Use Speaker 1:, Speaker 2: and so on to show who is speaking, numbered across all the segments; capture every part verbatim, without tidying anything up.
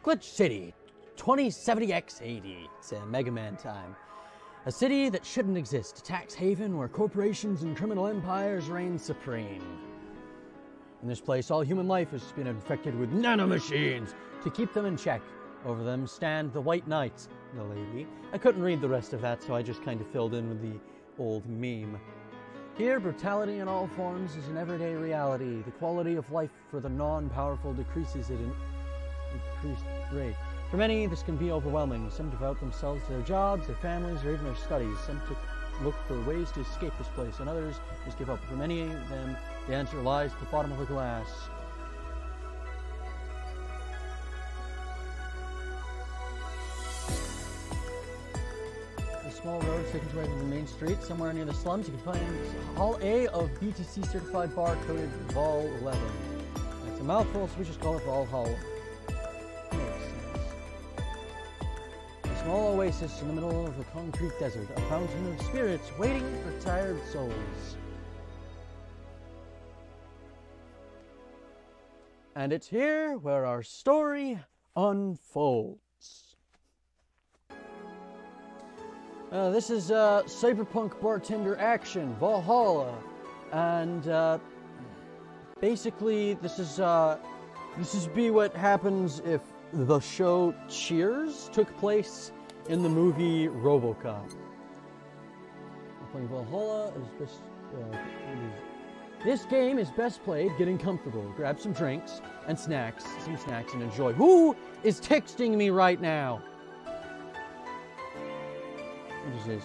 Speaker 1: Glitch City, twenty seventy X eighty. It's a Mega Man time. A city that shouldn't exist, a tax haven where corporations and criminal empires reign supreme. In this place, all human life has been infected with nanomachines. To keep them in check, over them stand the White Knight, the lady. I couldn't read the rest of that, so I just kind of filled in with the old meme. Here, brutality in all forms is an everyday reality. The quality of life for the non-powerful decreases at an increased rate. For many, this can be overwhelming. Some devote themselves to their jobs, their families, or even their studies. Some took, look for ways to escape this place, and others just give up. For many of them, the answer lies at the bottom of the glass. A small road taken away from the main street, somewhere near the slums, you can find Hall A of B T C certified bar coded V A L eleven. It's a mouthful, so we just call it Valhalla. A small oasis in the middle of a concrete desert, a fountain of spirits waiting for tired souls. And it's here where our story unfolds. Uh, this is uh, cyberpunk bartender action, Valhalla, and uh, basically this is uh, this is be what happens if the show Cheers took place in the movie RoboCop. I'm playing Valhalla. Is best, uh, this game is best played getting comfortable. Grab some drinks and snacks, some snacks, and enjoy. Who is texting me right now? What is this?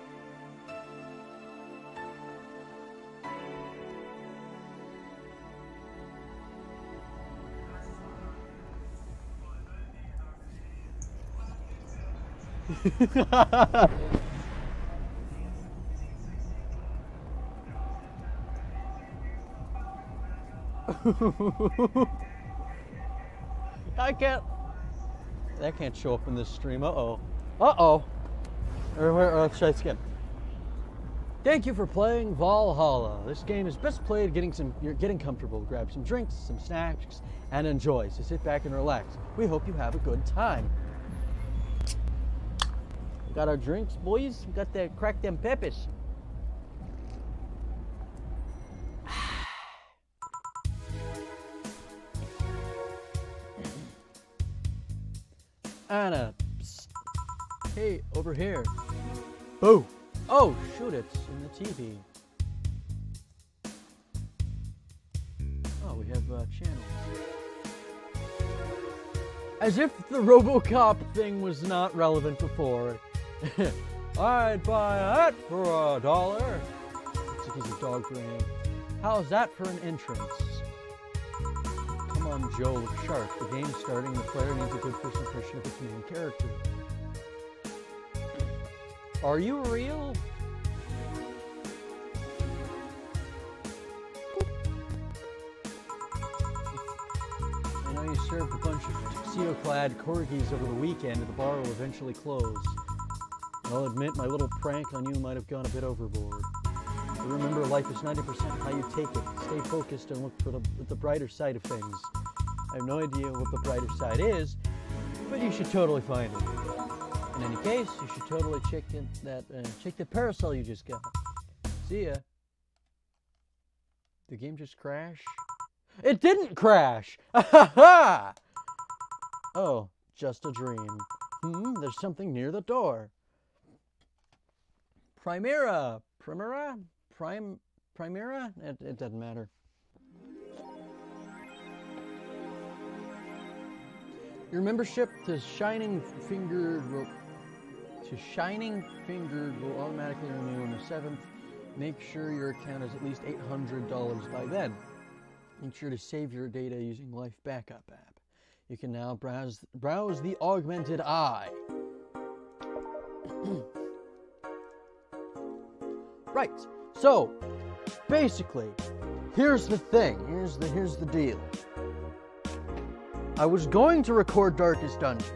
Speaker 1: I can't. That can't show up in this stream. Uh oh. Uh oh. Or where? Let's try this again. Thank you for playing Valhalla. This game is best played getting some. You're getting comfortable. Grab some drinks, some snacks, and enjoy. So sit back and relax. We hope you have a good time. We got our drinks, boys. We got to crack them peppers. Anna, psst. Hey, over here. Boo! Oh, shoot, it's in the T V. Oh, we have uh, channels. As if the RoboCop thing was not relevant before. I'd buy that for a dollar. It's a piece of dog brain. How's that for an entrance? Come on, Joe, look sharp. The game's starting. The player needs a good first impression of its main character. Are you real? I know you served a bunch of tuxedo-clad corgis over the weekend, and the bar will eventually close. I'll admit my little prank on you might have gone a bit overboard. But remember, life is ninety percent how you take it. Stay focused and look for the, the brighter side of things. I have no idea what the brighter side is, but you should totally find it. In any case, you should totally check in that uh, check the parasol you just got. See ya. The game just crashed? It didn't crash! Ha! Oh, just a dream. Hmm, there's something near the door. Primera, Primera, Prime, Primera. It, it doesn't matter. Your membership to Shining Fingered will to Shining Fingered will automatically renew on the seventh. Make sure your account is at least eight hundred dollars by then. Make sure to save your data using Life Backup app. You can now browse browse the Augmented Eye. Right. So, basically, here's the thing. Here's the here's the deal. I was going to record Darkest Dungeon.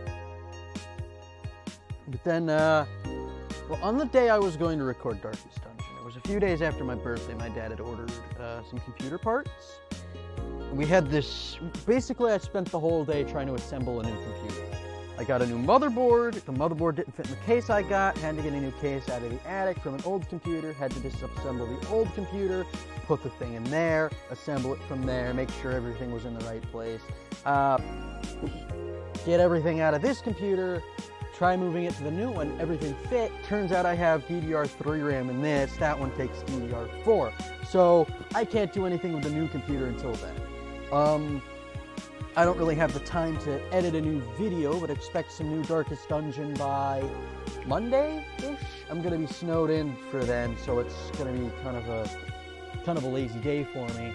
Speaker 1: But then, uh, well, on the day I was going to record Darkest Dungeon, it was a few days after my birthday, my dad had ordered uh, some computer parts. we had this, basically I spent the whole day trying to assemble a new computer. I got a new motherboard, the motherboard didn't fit in the case I got, had to get a new case out of the attic from an old computer, had to disassemble the old computer, put the thing in there, assemble it from there, make sure everything was in the right place, uh, get everything out of this computer, try moving it to the new one, everything fit. Turns out I have D D R three RAM in this, that one takes D D R four. So I can't do anything with the new computer until then. Um, I don't really have the time to edit a new video, but expect some new Darkest Dungeon by Monday-ish. I'm gonna be snowed in for then, so it's gonna be kind of a kind of a lazy day for me.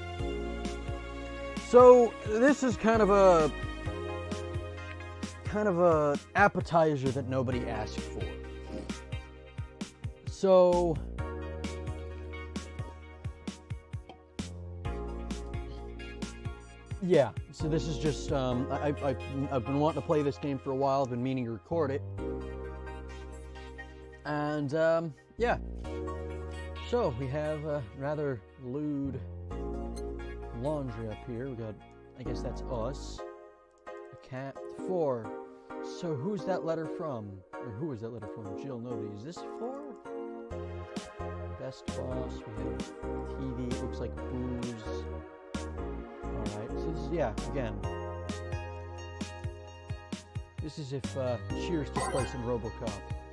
Speaker 1: So this is kind of a kind of a appetizer that nobody asked for. So yeah, so this is just, um, I, I, I've been wanting to play this game for a while, I've been meaning to record it. And, um, yeah. So, we have a rather lewd laundry up here. We got, I guess that's us. A cat. Four. So, who's that letter from? Or who is that letter from? Jill, nobody. Is this four? Best boss. We have T V. It looks like booze. Alright, so this is, yeah, again. This is if uh, Cheers took place in RoboCop.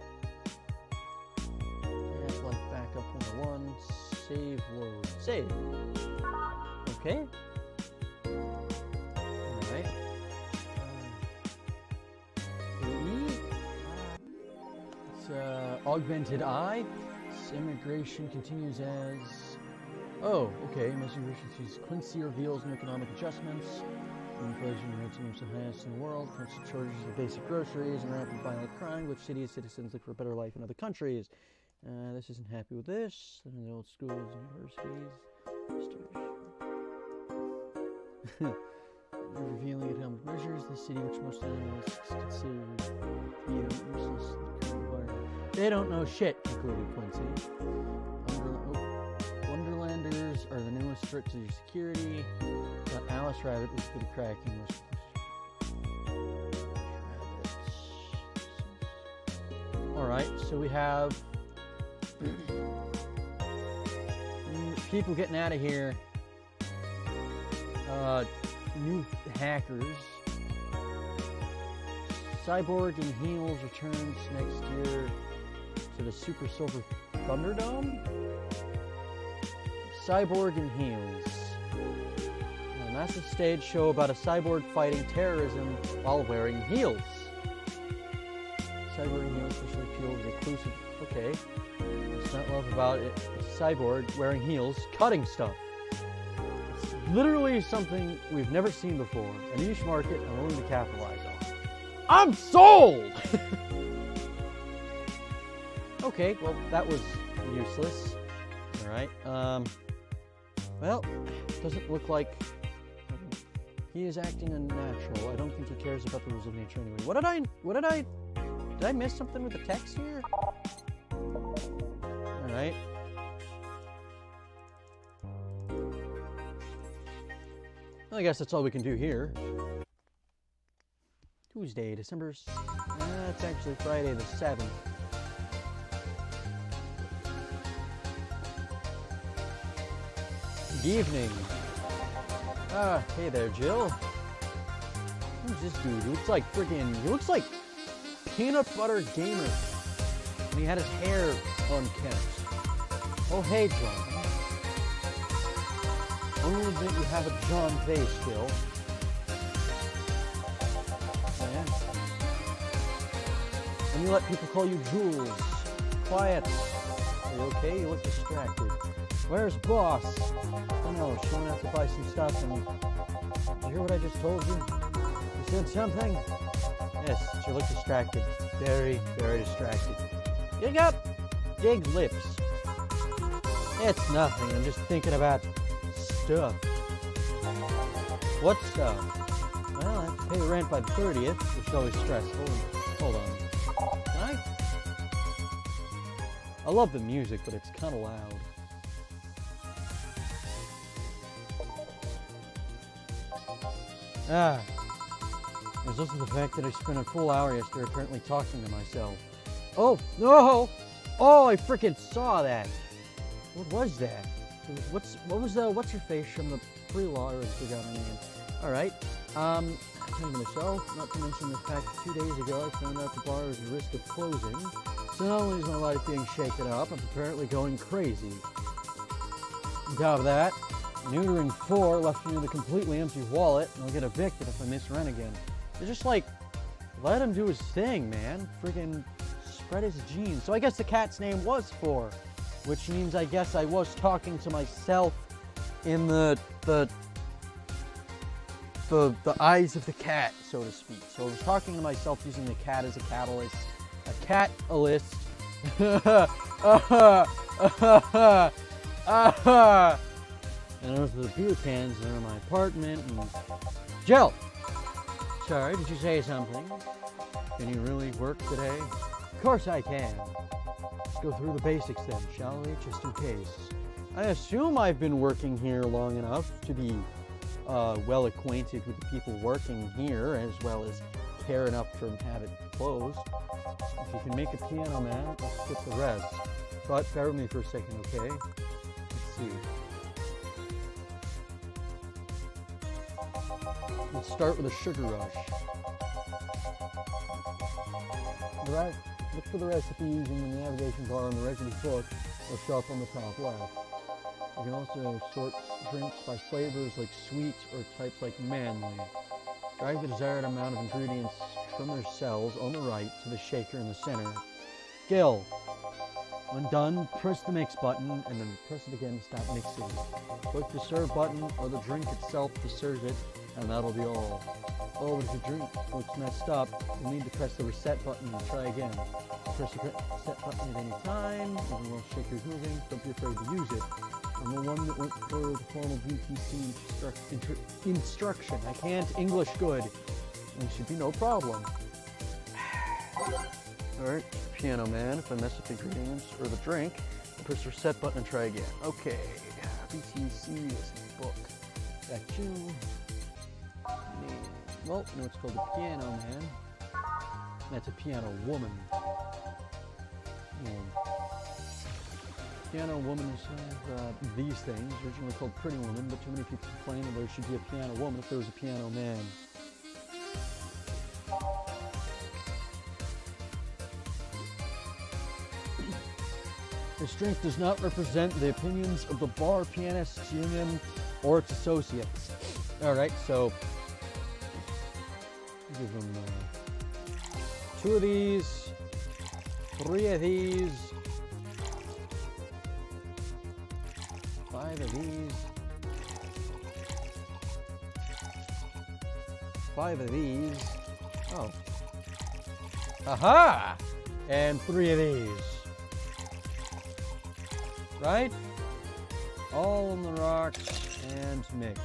Speaker 1: And like backup number one, save load. Save. Okay. Alright. Um, E. It's uh, augmented eye. This immigration continues as. Oh, okay. Measuring efficiencies. Quincy reveals new economic adjustments. Inflation rates are the highest in the world. Constant shortages of basic groceries and rampant violent crime, which cities citizens look for a better life in other countries. Uh, this isn't happy with this. In the old schools and universities. Revealing economic measures. The city which most analysts consider to be a useless environment. They don't know shit, concluded Quincy. Wonderlanders are the newest threat to your security. Got Alice Rabbit was good at cracking. Alright, so we have people getting out of here. Uh, new hackers. Cyborg in Heels returns next year to the Super Silver Thunderdome. Cyborg in Heels. A massive stage show about a cyborg fighting terrorism while wearing heels. Cyborg in Heels especially appeals to inclusive. Okay. What's not love about it? Cyborg wearing heels, cutting stuff. It's literally something we've never seen before. A niche market I'm willing to capitalize on. I'm sold! Okay, well, that was useless. Alright, um... well, doesn't look like he is acting unnatural. I don't think he cares about the rules of nature anyway. What did I, what did I, did I miss something with the text here? Alright. Well, I guess that's all we can do here. Tuesday, December, uh, it's actually Friday the seventh. Good evening. Ah, hey there, Jill. Who's this dude? He looks like freaking. He looks like Peanut Butter Gamer. And he had his hair unkempt. Oh, hey, John. Only admit you have a John face, Jill. Yeah. And you let people call you Jules. Quiet. Are you okay? You look distracted. Where's Boss? Oh no, she went out to buy some stuff and... Did you hear what I just told you? You said something? Yes, she looked distracted. Very, very distracted. You got big lips. It's nothing, I'm just thinking about stuff. What stuff? Well, I have to pay rent by the thirtieth, which is always stressful. Hold on. Can I? I love the music, but it's kind of loud. Ah. There's also the fact that I spent a full hour yesterday apparently talking to myself. Oh, no! Oh, I freaking saw that! What was that? What's, what was the, what's your face from the pre-law, or I forgot her name. Alright, um, talking to myself, not to mention the fact that two days ago I found out the bar was at risk of closing. So not only is my life being shaken up, I'm apparently going crazy. On top of that, neutering four left me with a completely empty wallet, and I'll get evicted if I miss rent again. They're just like, let him do his thing, man. Friggin' spread his genes. So I guess the cat's name was Four, which means I guess I was talking to myself in the the the the eyes of the cat, so to speak. So I was talking to myself using the cat as a catalyst, a cat-alist. And those are the beer cans that are in my apartment. And Jill, sorry, did you say something? Can you really work today? Of course I can. Let's go through the basics then, shall we? Just in case. I assume I've been working here long enough to be uh, well acquainted with the people working here, as well as care enough to have it closed. If you can make a piano man, I'll skip the rest. But bear with me for a second, okay? Let's see. Let's start with a sugar rush. Right, look for the recipe using the navigation bar on the recipe book or show up on the top left. You can also sort drinks by flavors like sweet or types like manly. Drag the desired amount of ingredients from their cells on the right to the shaker in the center. Gil. When done, press the mix button and then press it again to stop mixing. Click the serve button or the drink itself to serve it, and that'll be all. Oh, but if the drink looks messed up, you'll need to press the reset button and try again. Press the reset button at any time, even while the shaker's moving, don't be afraid to use it. I'm the one that went for the formal B T C instru instruction. I can't English good. It should be no problem. Alright, piano man, if I mess up the ingredients or the drink, press the reset button and try again. Okay, B T C is my book. Got you. Well, you know it's called a piano man. That's a piano woman. Yeah. Piano woman have uh, these things, originally called Pretty Woman, but too many people complain that there should be a piano woman if there was a piano man. This drink does not represent the opinions of the Bar Pianists Union or its associates. Alright, so give them uh, two of these, three of these, five of these, five of these, oh, aha, and three of these, right? All on the rocks and mixed.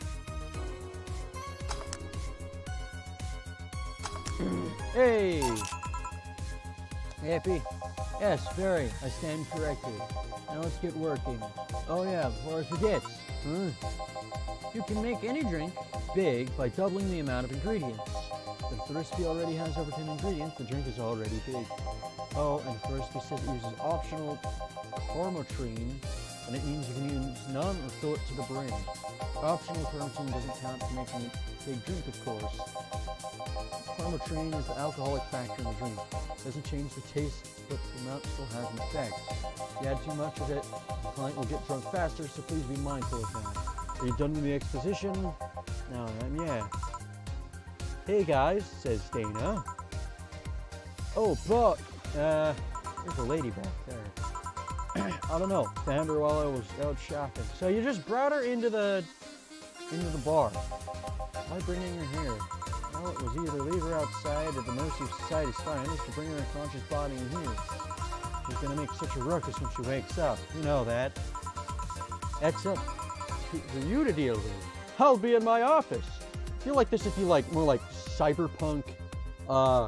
Speaker 1: Hey! Happy? Yes, very. I stand corrected. Now let's get working. Oh yeah, before I forget. Hmm. You can make any drink big by doubling the amount of ingredients. But if the recipe already has over ten ingredients, the drink is already big. Oh, and if the recipe says it uses optional chromotrine, then it means you can use none or fill it to the brim. Optional chromotrine doesn't count for making a big drink, of course. Chromotrine is the alcoholic factor in the drink. It doesn't change the taste, but the amount still has an effect. If you add too much of it, the client will get drunk faster, so please be mindful of that. Are you done with the exposition? Now I am, yeah. Hey guys, says Dana. Oh, but, uh, there's a lady back there. I don't know, found her while I was out shopping. So you just brought her into the, into the bar. Why bringing her here? Well, it was either leave her outside at the mercy of society's finest or bring her unconscious body in here. She's gonna make such a ruckus when she wakes up. You know that. That's up for you to deal with. I'll be in my office. I feel like this would be like more like cyberpunk, uh,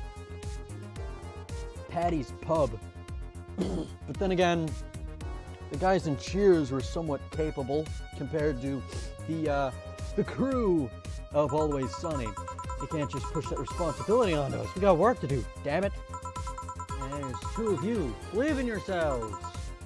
Speaker 1: Patty's Pub. But then again, the guys in Cheers were somewhat capable compared to the uh, the crew of Always Sunny. You can't just push that responsibility onto us. We got work to do, damn it. And there's two of you. Believe in yourselves.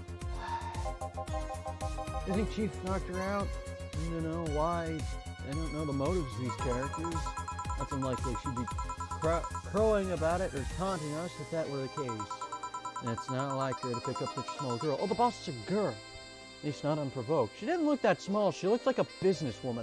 Speaker 1: You think Chief knocked her out? I don't know why. I don't know the motives of these characters. That's unlikely. She'd be cro crowing about it or taunting us if that were the case. And it's not like her to pick up such a small girl. Oh, the boss is a girl. At least not unprovoked. She didn't look that small. She looked like a businesswoman.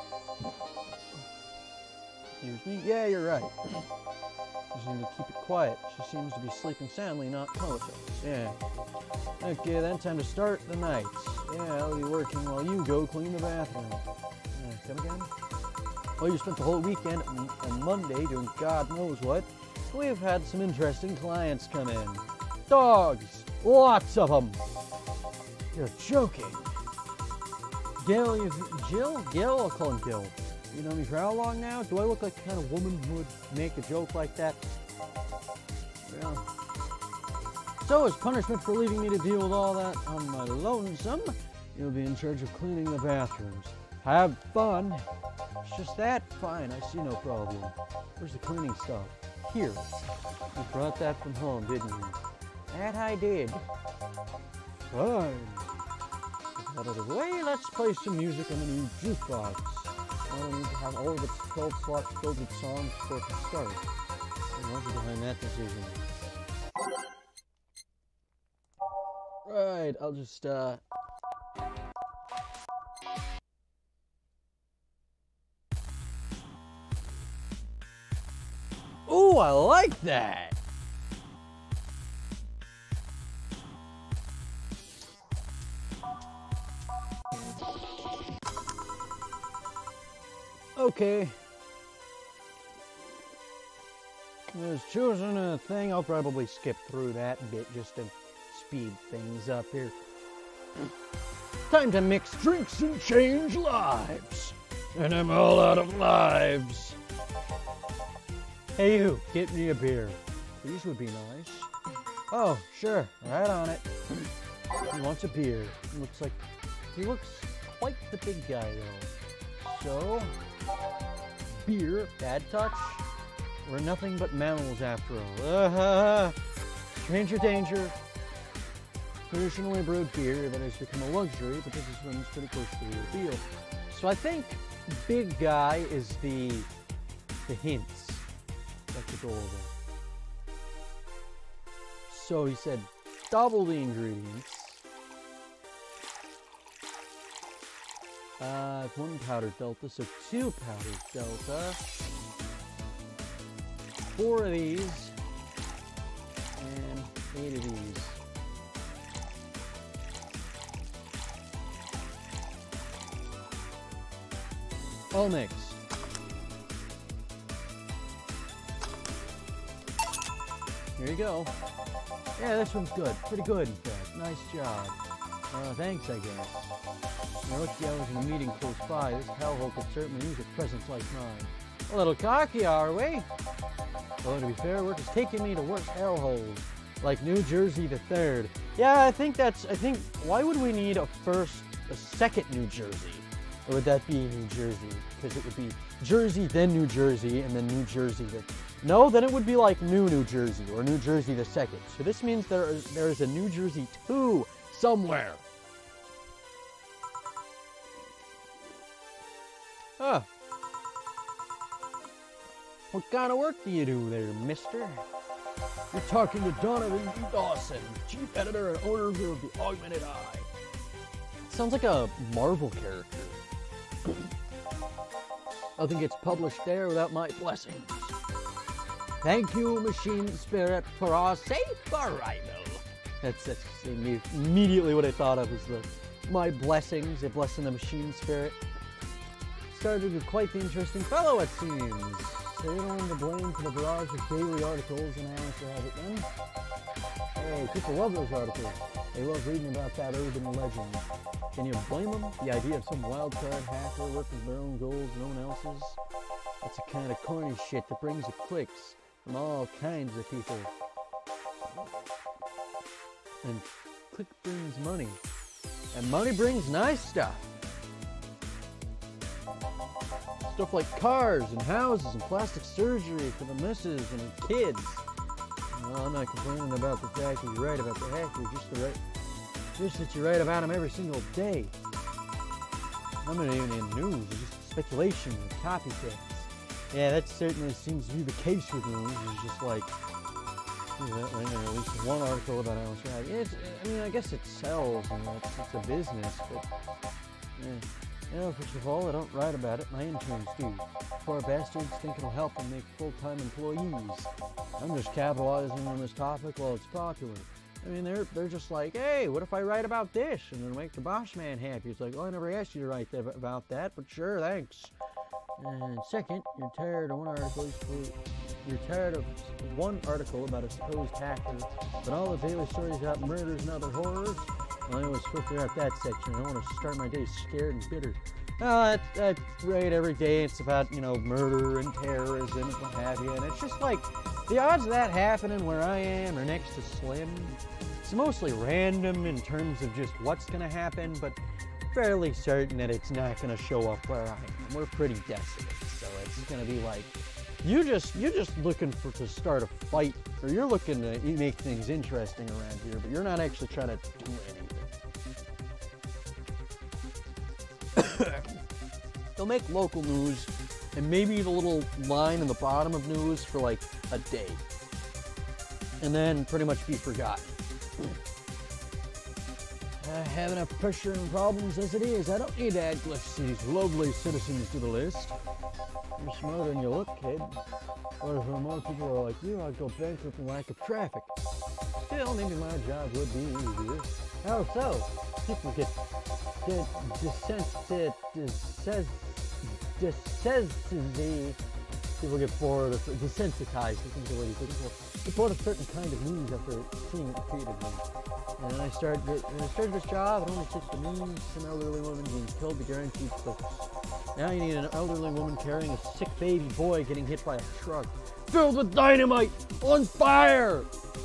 Speaker 1: Excuse me? Yeah, you're right. Just need to keep it quiet. She seems to be sleeping soundly, not comatose. Yeah. Okay, then time to start the night. Yeah, I'll be working while you go clean the bathroom. Yeah, come again? Well, you spent the whole weekend on Monday doing God knows what. We've had some interesting clients come in. Dogs! Lots of them! You're joking. Gil, you've... Jill? Gil? I'll call him Gil. You know me for how long now? Do I look like the kind of woman who would make a joke like that? Well... So, as punishment for leaving me to deal with all that on my lonesome, you'll be in charge of cleaning the bathrooms. Have fun. It's just that? Fine, I see no problem. Where's the cleaning stuff? Here. You brought that from home, didn't you? That I did. Fine. Get out of the way, let's play some music on the new jukebox. I don't need to have all of its twelve slots filled with songs before it can start. What's behind that decision? Right, I'll just, uh... Ooh, I like that! Okay. There's choosing a thing. I'll probably skip through that bit just to speed things up here. Time to mix drinks and change lives. And I'm all out of lives. Hey you, get me a beer. These would be nice. Oh, sure, right on it. He wants a beer. He looks like, he looks quite the big guy though. So, beer, bad touch. We're nothing but mammals after all. Uh-huh. Stranger danger. Traditionally brewed beer that has become a luxury, but this is one's pretty close to the real deal. So I think big guy is the the hints. That's the goal there. So he said double the ingredients. Uh, one powdered delta, so two powdered delta. Four of these, and eight of these. All mix. Here you go. Yeah, this one's good. Pretty good, in fact. Nice job. Uh, thanks, I guess. Now, lucky I was in a meeting close by. This hellhole could certainly use a presence like mine. A little cocky, are we? Well, to be fair, work is taking me to worse hellholes, like New Jersey the third. Yeah, I think that's, I think, why would we need a first, a second New Jersey? Or would that be New Jersey? Because it would be Jersey, then New Jersey, and then New Jersey. The, no, then it would be like New New Jersey, or New Jersey the second. So this means there is, there is a New Jersey two somewhere. Huh. What kind of work do you do there, mister? You're talking to Donovan D. Dawson, chief editor and owner of the Augmented Eye. Sounds like a Marvel character. Nothing gets published there without my blessings. Thank you, machine spirit, for our safe arrival. That's, that's immediately what I thought of as the my blessings, a blessing the machine spirit. Started with quite the interesting fellow, it seems. Sailing the blame for the barrage of daily articles and analysts have it then. Hey, people love those articles. They love reading about that urban legend. Can you blame them? The idea of some wild-card hacker working their own goals, no one else's? That's the kind of corny shit that brings the clicks from all kinds of people. And click brings money. And money brings nice stuff. stuff like cars and houses and plastic surgery for the missus and kids. Well, I'm not complaining about the fact that you write about the hacker, just the right, just that you write about them every single day. I'm not even in news, it's just speculation and copycats. Yeah, that certainly seems to be the case with news. It's just like, you know, at least one article about how it's right. It's, I mean, I guess it sells, and it's, it's a business, but, yeah. You know, first of all, I don't write about it, my interns do. Poor bastards think it'll help them make full-time employees. I'm just capitalizing on this topic while it's popular. I mean, they're they're just like, hey, what if I write about this and it'll make the boss man happy? It's like, oh, I never asked you to write that, about that, but sure, thanks. And second, you're tired of one article. You're tired of one article about a supposed hacker, but all the daily stories about murders and other horrors. Well, I always filter out that section. I want to start my day scared and bitter. Well, that's, that's right. Every day it's about, you know, murder and terrorism and what have you. And it's just like, the odds of that happening where I am are next to slim. It's mostly random in terms of just what's going to happen, but fairly certain that it's not going to show up where I am. We're pretty desolate, so it's going to be like, you just, you're just looking for to start a fight, or you're looking to make things interesting around here, but you're not actually trying to do anything. They'll make local news and maybe the little line in the bottom of news for like a day, and then pretty much be forgotten. I have enough pressure and problems as it is. I don't need to add these lovely citizens to the list. You're smarter than you look, kid. What if more people are like you? I'd go bankrupt in lack of traffic. Still, maybe my job would be easier. How so? People get desensitized. Desensitized. People get bored, of, desensitized. I think the way you put it. Get bored of certain kind of news after seeing it repeatedly. And then I started, when I started this job, it only took the news, an elderly woman being killed to guarantee clicks. Now you need an elderly woman carrying a sick baby boy getting hit by a truck filled with dynamite on fire.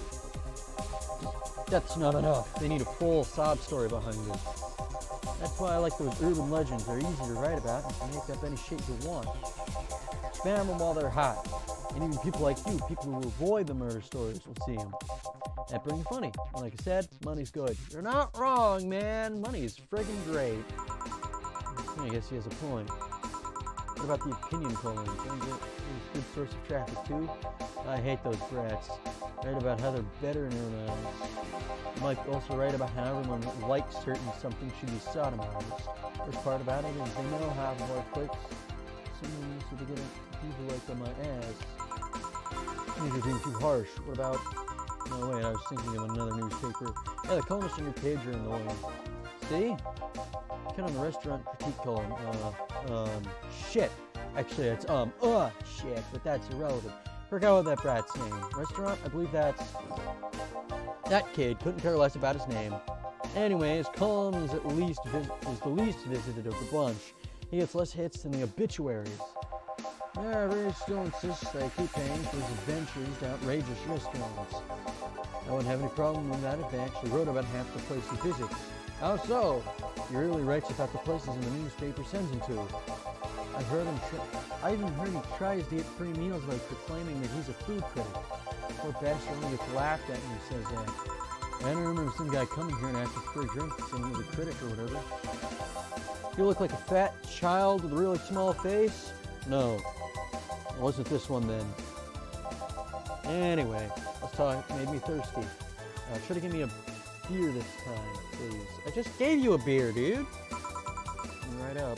Speaker 1: That's not enough. They need a full sob story behind it. That's why I like those urban legends. They're easy to write about, and you can make up any shit you want. Spam them while they're hot. And even people like you, people who avoid the murder stories, will see them. That brings funny. Like I said, money's good. You're not wrong, man. Money is friggin' great. I guess he has a point. What about the opinion polling? Can get a good source of traffic too? I hate those brats. Write about how they're better than everyone else. You might also write about how everyone likes certain something should be sodomized. First part about it is they know how more clicks. Someone used to get people like on my ass. These are being too harsh. What about? No wait, I was thinking of another newspaper. Yeah, the columnists on your page are annoying. See? Kind of the restaurant critique column. Uh, um, shit. Actually, it's um, uh, shit, but that's irrelevant. Forgot what that brat's name. Restaurant? I believe that's that kid. Couldn't care less about his name. Anyway, his column is at least is the least visited of the bunch. He gets less hits than the obituaries. Yeah, Ray still insists that I keep paying for his adventures to outrageous restaurants. I wouldn't have any problem with that if they actually wrote about half the place he visits. How so? He really writes about the places in the newspaper sends him to. I've heard him. I even heard he tries to get free meals by proclaiming that he's a food critic. Poor bastard only gets laughed at when he says that. I don't remember some guy coming here and asking for a drink, saying he was a critic or whatever. You look like a fat child with a really small face. No, it wasn't this one then. Anyway, let's talk. It made me thirsty. Uh, try to give me a beer this time, please. I just gave you a beer, dude. Right up.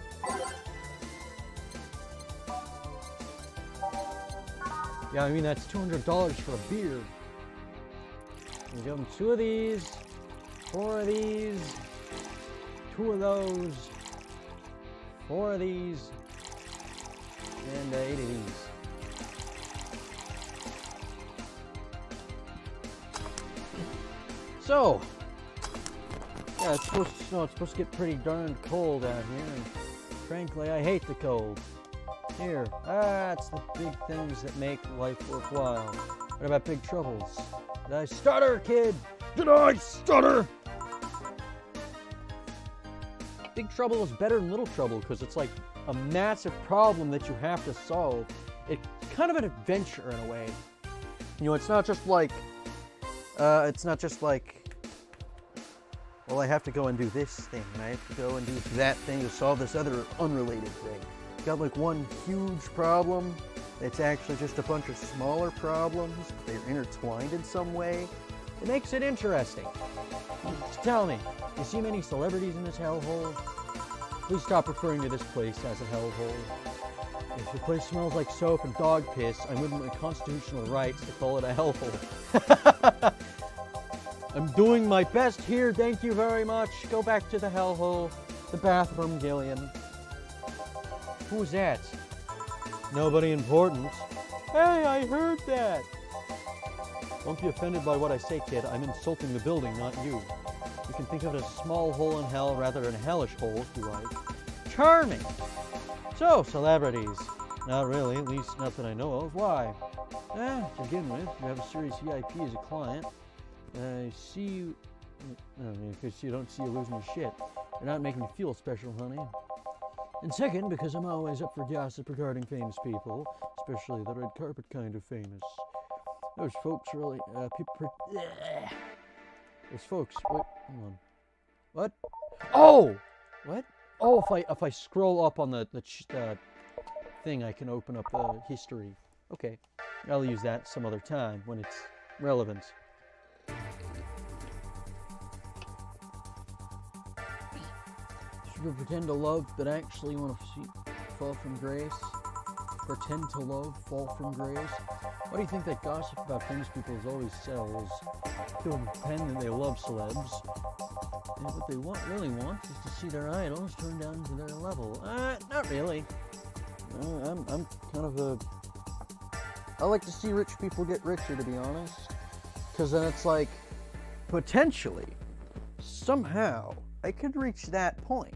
Speaker 1: Yeah, I mean, that's two hundred dollars for a beer. You give them two of these, four of these, two of those, four of these, and uh, eight of these. So, yeah, it's supposed to snow. It's supposed to get pretty darn cold out here, and frankly, I hate the cold. Here, that's the big things that make life worthwhile. What about big troubles? Did I stutter, kid? Did I stutter? Big Trouble is better than Little Trouble because it's like a massive problem that you have to solve. It's kind of an adventure in a way. You know, it's not just like, uh, it's not just like, well, I have to go and do this thing, and I have to go and do that thing to solve this other unrelated thing. You got like one huge problem. It's actually just a bunch of smaller problems. They're intertwined in some way. It makes it interesting. Just tell me, you see many celebrities in this hellhole? Please stop referring to this place as a hellhole. If the place smells like soap and dog piss, I'm within my constitutional rights to call it a hellhole. I'm doing my best here, thank you very much. Go back to the hellhole, the bathroom, Gillian. Who's that? Nobody important. Hey, I heard that! Don't be offended by what I say, kid. I'm insulting the building, not you. You can think of it as a small hole in hell rather than a hellish hole, if you like. Charming! So, celebrities. Not really, at least not that I know of. Why? Eh, to begin with, you have a serious V I P as a client. I see you... I mean, because you don't see you losing your shit. You're not making me feel special, honey. And second, because I'm always up for gossip regarding famous people, especially the red carpet kind of famous. Those folks really, uh, people, uh, those folks, wait, hold on. What? Oh! What? Oh, if I, if I scroll up on the, the uh, thing, I can open up uh, history. Okay, I'll use that some other time when it's relevant. Should we pretend to love, but actually want to see, fall from grace? Pretend to love, fall from grace? Why do you think that gossip about famous people always sells? People pretend that they love celebs. And what they want, really want is to see their idols turn down to their level. Uh, not really. Uh, I'm, I'm kind of a... I like to see rich people get richer, to be honest. Because then it's like, potentially, somehow, I could reach that point.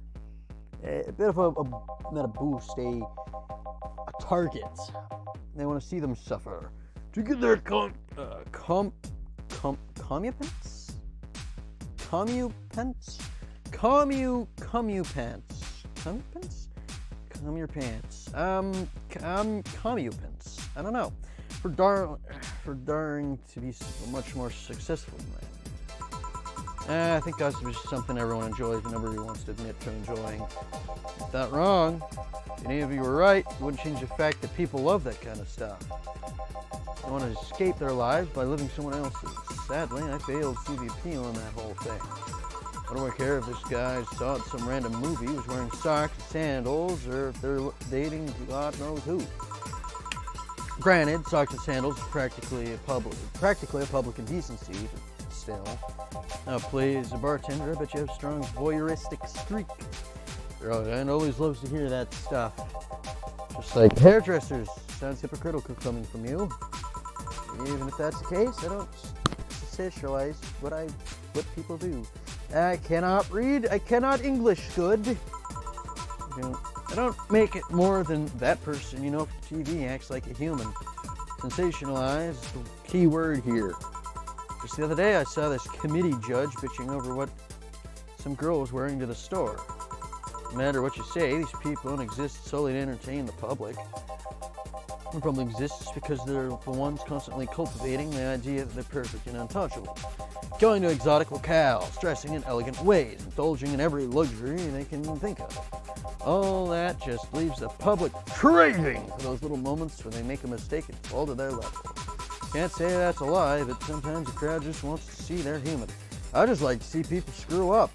Speaker 1: A bit of a, a not a boost, a, a target. They want to see them suffer to get their com, uh, com, com, commupence, commupence, commu, commupence, commupence, commu your pants, um, com, commupence. I don't know. For dar, for daring to be much more successful than that. Uh, I think gossip is something everyone enjoys, but nobody wants to admit to enjoying. It's not wrong. If any of you were right, it wouldn't change the fact that people love that kind of stuff. They want to escape their lives by living someone else's. Sadly, I failed to see the appeal in that whole thing. What do I care if this guy saw it some random movie, was wearing socks and sandals, or if they're dating God knows who. Granted, socks and sandals is practically a public, practically a public indecency, but still. Now, please, a bartender, I bet you have a strong voyeuristic streak. And always loves to hear that stuff. Just like hairdressers. Sounds hypocritical coming from you. Even if that's the case, I don't sensationalize what I, what people do. I cannot read. I cannot English good. I don't, I don't make it more than that person. You know, if T V acts like a human. Sensationalize is the key word here. Just the other day, I saw this committee judge bitching over what some girl was wearing to the store. No matter what you say, these people don't exist solely to entertain the public. They probably exist because they're the ones constantly cultivating the idea that they're perfect and untouchable. Going to exotic locales, dressing in elegant ways, indulging in every luxury they can think of. All that just leaves the public craving for those little moments when they make a mistake and fall to their level. Can't say that's a lie, but sometimes the crowd just wants to see they're human. I just like to see people screw up.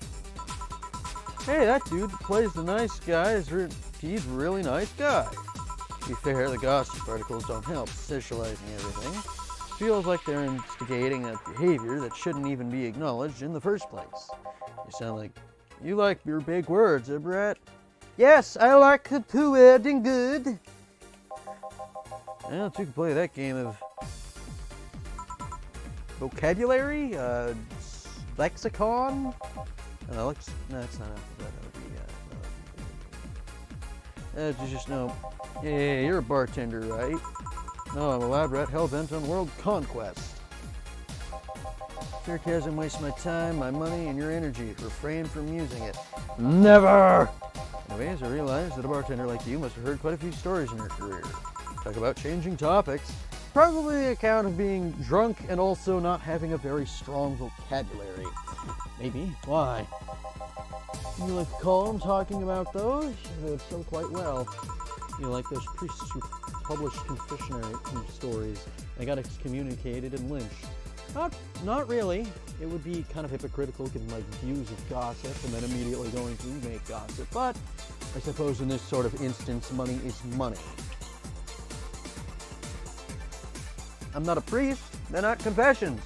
Speaker 1: Hey, that dude that plays the nice guy, is re he's a really nice guy. To be fair, the gossip articles don't help socializing everything. It feels like they're instigating a behavior that shouldn't even be acknowledged in the first place. You sound like, you like your big words, eh, Brett? Yes, I like to wedding good. Well, you can play that game of vocabulary, uh, lexicon. Uh, lex no, that's not alphabet. That would be, uh, uh, you just know. Yeah, yeah, yeah, you're a bartender, right? No, I'm a lab rat hell bent on world conquest. Sarcasm wastes my time, my money, and your energy. Refrain from using it. Never! Anyways, I realized that a bartender like you must have heard quite a few stories in your career. Talk about changing topics. Probably the account of being drunk and also not having a very strong vocabulary. Maybe. Why? You like to call them talking about those? They've sold quite well. You like those priests who published confessionary stories. They got excommunicated and lynched. Not, not really. It would be kind of hypocritical giving like views of gossip and then immediately going to make gossip. But I suppose in this sort of instance, money is money. I'm not a priest. They're not confessions.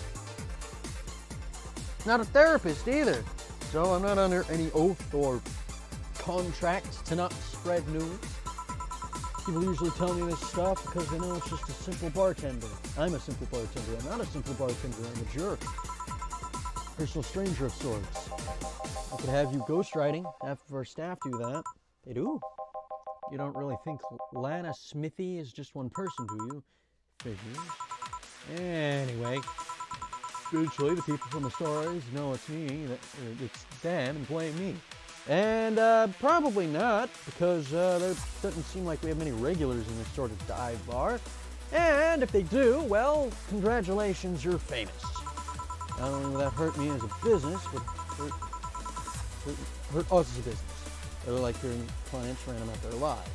Speaker 1: Not a therapist either. So I'm not under any oath or contract to not spread news. People usually tell me this stuff because they know it's just a simple bartender. I'm a simple bartender. I'm not a simple bartender. I'm a jerk. Personal stranger of sorts. I could have you ghostwriting. Half of our staff do that. They do. You don't really think Lana Smithy is just one person, do you? Figures. Anyway, eventually the people from the stories know it's me, that it's them, and blame me. And uh, probably not, because uh, there doesn't seem like we have many regulars in this sort of dive bar. And if they do, well, congratulations, you're famous. Not only will that hurt me as a business, but hurt, hurt, hurt us as a business. They're like hearing clients rant about their lives.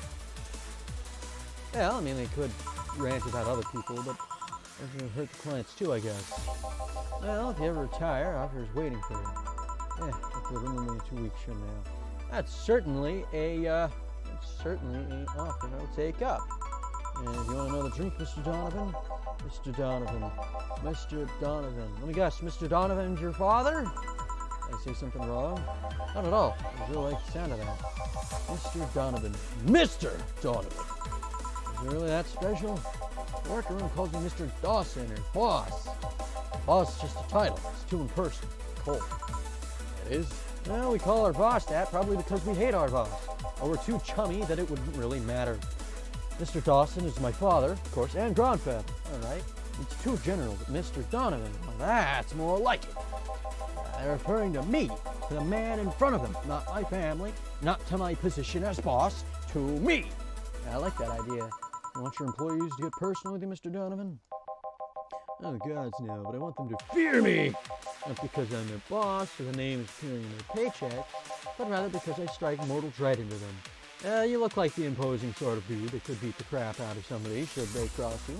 Speaker 1: Well, I mean, they could rant about other people, but it's going to hurt the clients too, I guess. Well, if you ever retire, offer's waiting for you. Yeah, if you'll remember me two weeks from now. That's certainly a, uh, that's certainly a offer I'll take up. And if you want to know the drink, Mister Donovan? Mister Donovan. Mister Donovan. Let me guess, Mister Donovan's your father? Did I say something wrong? Not at all. I really like the sound of that. Mister Donovan. Mister Donovan! Is it really that special? The worker room calls me Mister Dawson or Boss. Boss is just a title. It's too impersonal. Cold. It is. Well, we call our boss that probably because we hate our boss. Or we're too chummy that it wouldn't really matter. Mister Dawson is my father, of course, and grandfather. All right. It's too general, but Mister Donovan, well, that's more like it. Uh, they're referring to me, to the man in front of them, not my family, not to my position as boss, to me. I like that idea. You want your employees to get personal with you, Mister Donovan? Oh, gods, no, but I want them to fear me. Not because I'm their boss or the name is appearing in their paycheck, but rather because I strike mortal dread into them. Uh, you look like the imposing sort of dude that could beat the crap out of somebody should they cross you.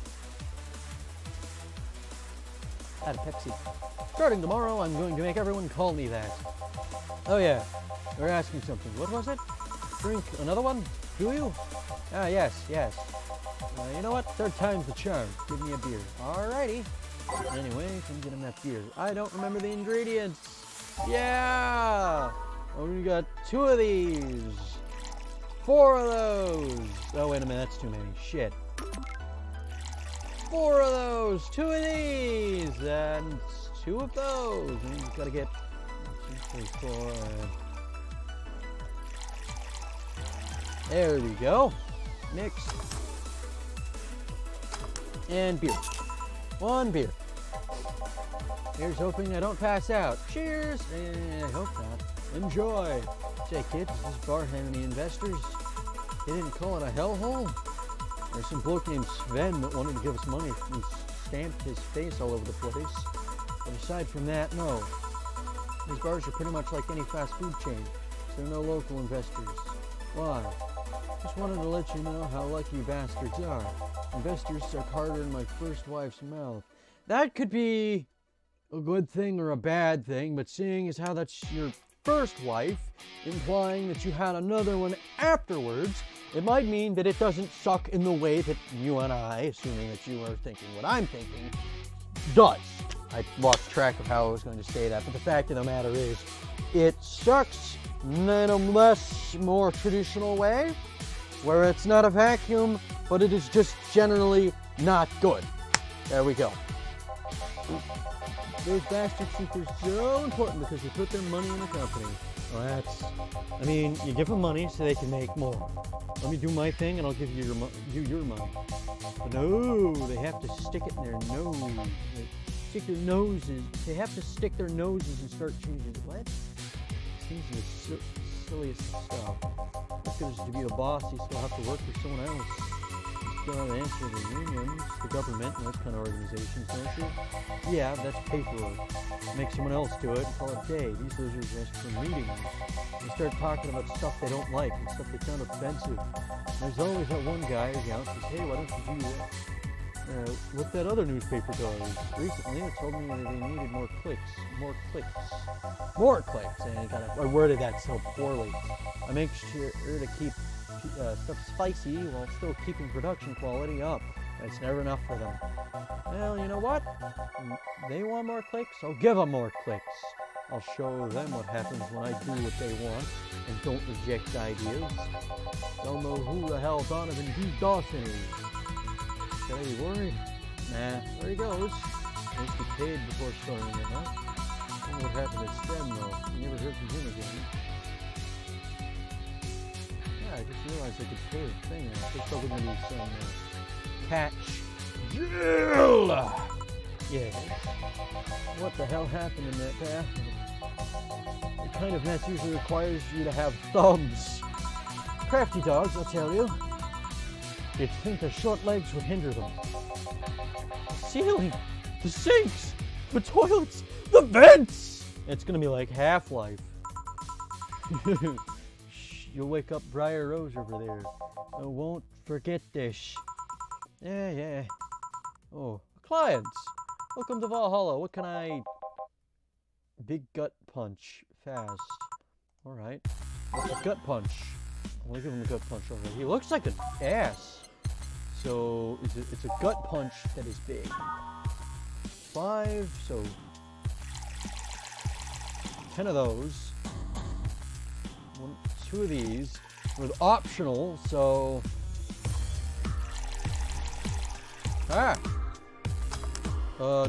Speaker 1: Add a Pepsi. Starting tomorrow, I'm going to make everyone call me that. Oh yeah, they're asking something. What was it? Drink another one? Do you? Ah, yes, yes. Uh, you know what? Third time's the charm. Give me a beer. Alrighty. Anyway, come get him that beer. I don't remember the ingredients. Yeah! Oh, we got two of these. Four of those. Oh, wait a minute. That's too many. Shit. Four of those. Two of these. And two of those. And we just gotta get one, two, three, four. And there we go. Mix. And beer. One beer. Here's hoping I don't pass out. Cheers! Eh, I hope not. Enjoy. Say, kids, does this bar have any investors? They didn't call it a hellhole? There's some bloke named Sven that wanted to give us money and stamped his face all over the place. But aside from that, no. These bars are pretty much like any fast food chain, so there are no local investors. Why? Just wanted to let you know how lucky you bastards are. Investors stuck harder in my first wife's mouth. That could be a good thing or a bad thing, but seeing as how that's your first wife, implying that you had another one afterwards, it might mean that it doesn't suck in the way that you and I, assuming that you are thinking what I'm thinking, does. I lost track of how I was going to say that, but the fact of the matter is, it sucks in a less, more traditional way, where it's not a vacuum, but it is just generally not good. There we go. Those bastards think they're so important because they put their money in the company. Well, that's, I mean, you give them money so they can make more. Let me do my thing and I'll give you your, mo you your money. But no, they have to stick it in their nose. stick their noses. They have to stick their noses and start changing. What? Seems the si silliest stuff. Because to be a boss, you still have to work for someone else. You still have to answer the unions, the government, and those kind of organizations, don't you? Yeah, that's paperwork. Make someone else do it and call it a day. These losers ask for meetings. They start talking about stuff they don't like and stuff they found offensive. There's always that one guy who yells, says, hey, why don't you do that? Uh, what that other newspaper does. Recently, it told me that they needed more clicks. More clicks. More clicks. And I, kinda, I worded that so poorly. I make sure to keep uh, stuff spicy while still keeping production quality up. It's never enough for them. Well, you know what? They want more clicks, I'll give them more clicks. I'll show them what happens when I do what they want and don't reject ideas. They'll know who the hell Donovan D. Dawson is. Should I be worried? Nah, there he goes. Needs to be paid before starting it, huh? I don't know what happened to Stem, though. You never heard from him again. Yeah, I just realized I could pay a thing. I think probably going to be some uh, catch. Drill! Yeah. What the hell happened in that bathroom? The kind of mess usually requires you to have thumbs. Crafty dogs, I'll tell you. You'd think their short legs would hinder them. The ceiling, the sinks, the toilets, the vents! It's gonna be like Half-Life. You'll wake up Briar Rose over there. I won't forget this. Yeah, yeah. Oh, clients. Welcome to Valhalla. What can I... Big gut punch. Fast. Alright. What's a gut punch? I'm gonna give him a gut punch over there. He looks like an ass. So, it's a, it's a gut punch that is big. Five, so... Ten of those. One, two of these. With optional, so... Ah! Uh...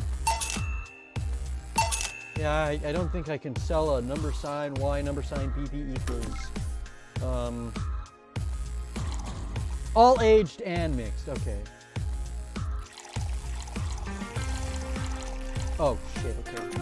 Speaker 1: Yeah, I, I don't think I can sell a number sign Y number sign B B equals. Um... All aged and mixed, okay. Oh, shit, okay.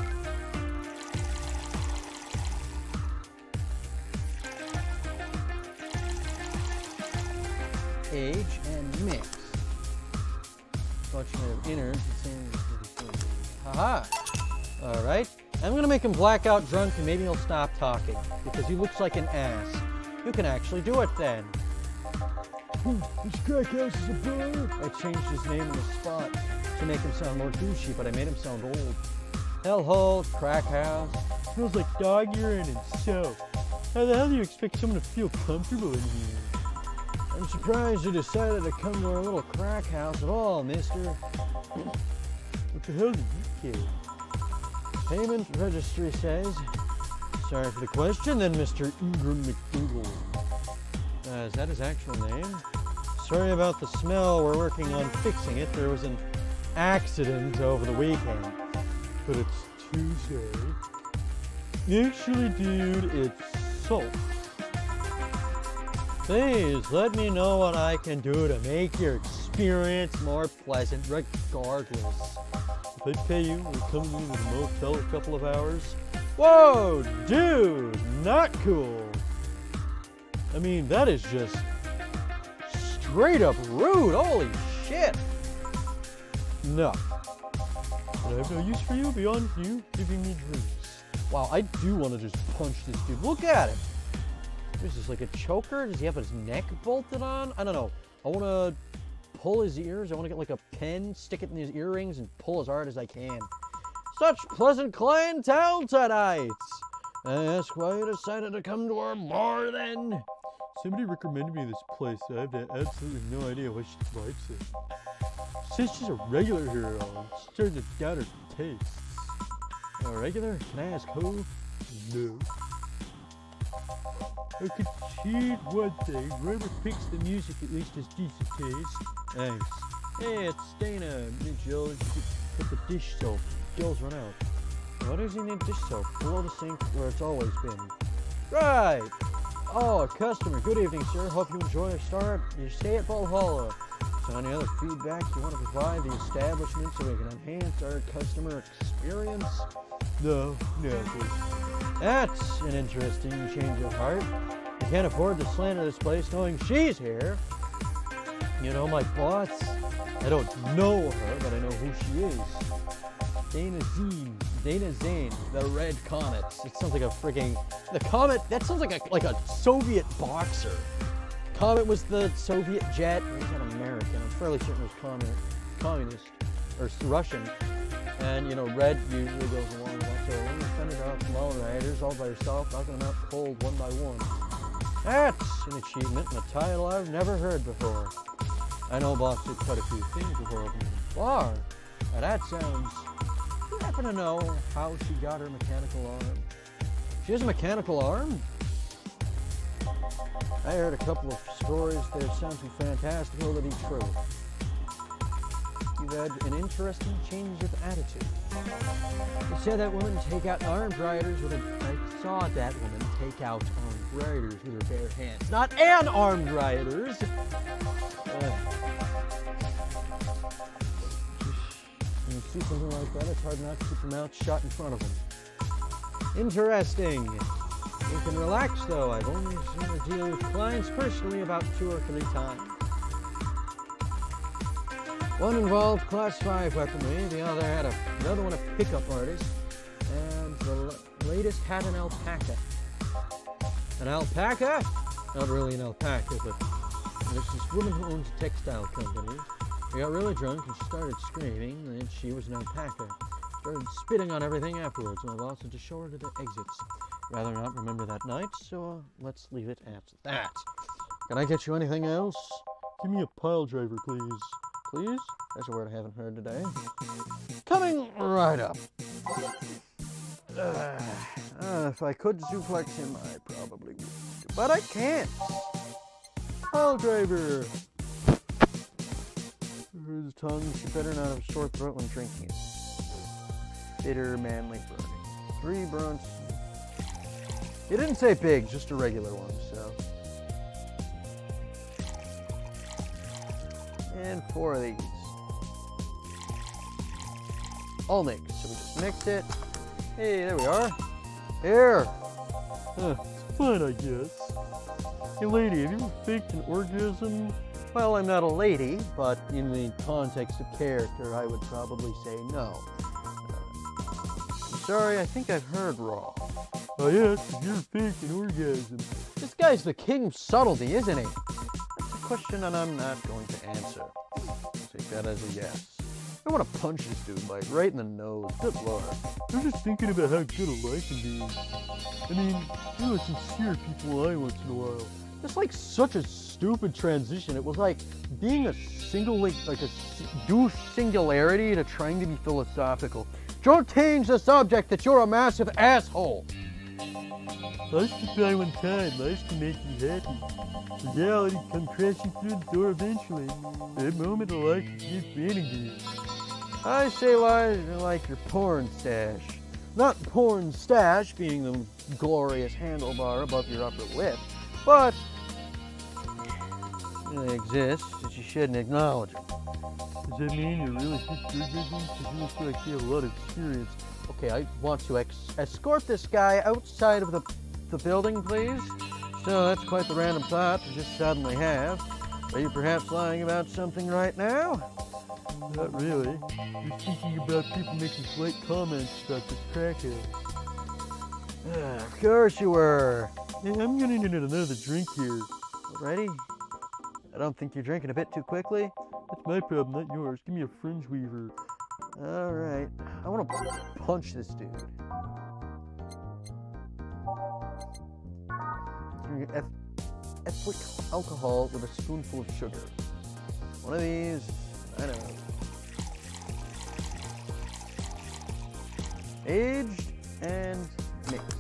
Speaker 1: Age and mix. Function of innards. Haha. Alright. I'm gonna make him blackout drunk and maybe he'll stop talking. Because he looks like an ass. You can actually do it then. This crack house is a bar. I changed his name in the spot to make him sound more douchey, but I made him sound old. Hellhole, crack house. Smells like dog urine and soap. How the hell do you expect someone to feel comfortable in here? I'm surprised you decided to come to our little crack house at all, mister. What the hell do you care? Payment registry says. Sorry for the question, then, Mister Ingram McDougal. Uh, is that his actual name? Sorry about the smell. We're working on fixing it. There was an accident over the weekend. But it's Tuesday. Actually, dude, it's salt. Please, let me know what I can do to make your experience more pleasant, regardless. If I pay you, we're coming in to the motel a couple of hours. Whoa, dude, not cool. I mean, that is just straight up rude. Holy shit. No. But I have no use for you beyond you giving me drinks. Wow, I do want to just punch this dude. Look at him. Is this like a choker? Does he have his neck bolted on? I don't know. I want to pull his ears. I want to get like a pen, stick it in his earrings, and pull as hard as I can. Such pleasant clientele tonight. I ask why you decided to come to our bar then? Somebody recommended me this place. I have absolutely no idea why she likes it. Since she's a regular here, I'm starting to doubt her tastes. A regular? Can I ask who? No. I could cheat one thing. Whoever picks the music at least has decent taste. Thanks. Hey, it's Dana. Need Jill. Put the dish soap. Gills run out. Why does he need dish soap? Below the sink where it's always been. Right. Oh, a customer. Good evening, sir. Hope you enjoy your start. You stay at Valhalla. Any other feedback you want to provide the establishment so we can enhance our customer experience? No, no, please. That's an interesting change of heart. I can't afford to slander this place knowing she's here. You know my boss? I don't know her, but I know who she is. Dana Zane. Dana Zane, the Red Comet. It sounds like a freaking... The Comet, that sounds like a, like a Soviet boxer. Comet was the Soviet jet. He's not American. I'm fairly certain it was communist, communist or Russian. And, you know, red usually goes along with that. So when you fend it off from all riders all by yourself, knocking them out cold one by one. That's an achievement and a title I've never heard before. I know Boss did quite a few things before opening the bar. Now that sounds... Do you happen to know how she got her mechanical arm? She has a mechanical arm? I heard a couple of stories that sound too fantastical to be true. You've had an interesting change of attitude. You said that woman take out armed riders with a... I saw that woman take out armed riders with her bare hands. Not an armed riders! Uh, when you see something like that, it's hard not to keep your mouth shut in front of them. Interesting. You can relax, though. I've only seen her deal with clients personally about two or three times. One involved class five weaponry, the other had a, another one a pickup artist, and the latest had an alpaca. An alpaca? Not really an alpaca, but there's this woman who owns a textile company. She got really drunk and she started screaming that she was an alpaca. Started spitting on everything afterwards, and I've also to show her to the exits. Rather not remember that night, so uh, let's leave it at that. Can I get you anything else? Give me a pile driver, please. Please? That's a word I haven't heard today. Coming right up. Uh, uh, if I could suplex him, I probably would. But I can't. Pile driver. His tongue, she better not have a sore throat when drinking it. Bitter, manly burning. Three burns. He didn't say big, just a regular one, so. And four of these. All mixed, so we just mixed it. Hey, there we are. Here. Huh, it's fun, I guess. Hey lady, have you ever faked an orgasm? Well, I'm not a lady, but in the context of character, I would probably say no. Uh, sorry, I think I've heard wrong. Oh yes, you're faked an orgasm. This guy's the king of subtlety, isn't he? That's a question and I'm not going to answer. I'll take that as a yes. I want to punch this dude, like, right in the nose. Good lord. I'm just thinking about how good a life can be. I mean, you know, sincere people lie once in a while. It's like such a stupid transition. It was like being a single, like, like a douche singularity to trying to be philosophical. Don't change the subject that you're a massive asshole. Life's to try one time. Life's to make you happy. Reality come crashing through the door eventually. That moment of life is just vanity. I say lies are like your porn stash. Not porn stash being the glorious handlebar above your upper lip, but they exist that you shouldn't acknowledge them. Does that mean you're really good business? Because you look like you have a lot of experience. Okay, I want to ex escort this guy outside of the, the building, please. So that's quite the random thought to just suddenly have. Are you perhaps lying about something right now? Not really. Just thinking about people making slight comments about this crackhead. Ah, of course you were. Hey, I'm gonna need another drink here. Ready? I don't think you're drinking a bit too quickly. That's my problem, not yours. Give me a fringe weaver. All right. I want to punch this dude. Ethylene alcohol with a spoonful of sugar. One of these. I know. Aged and mixed.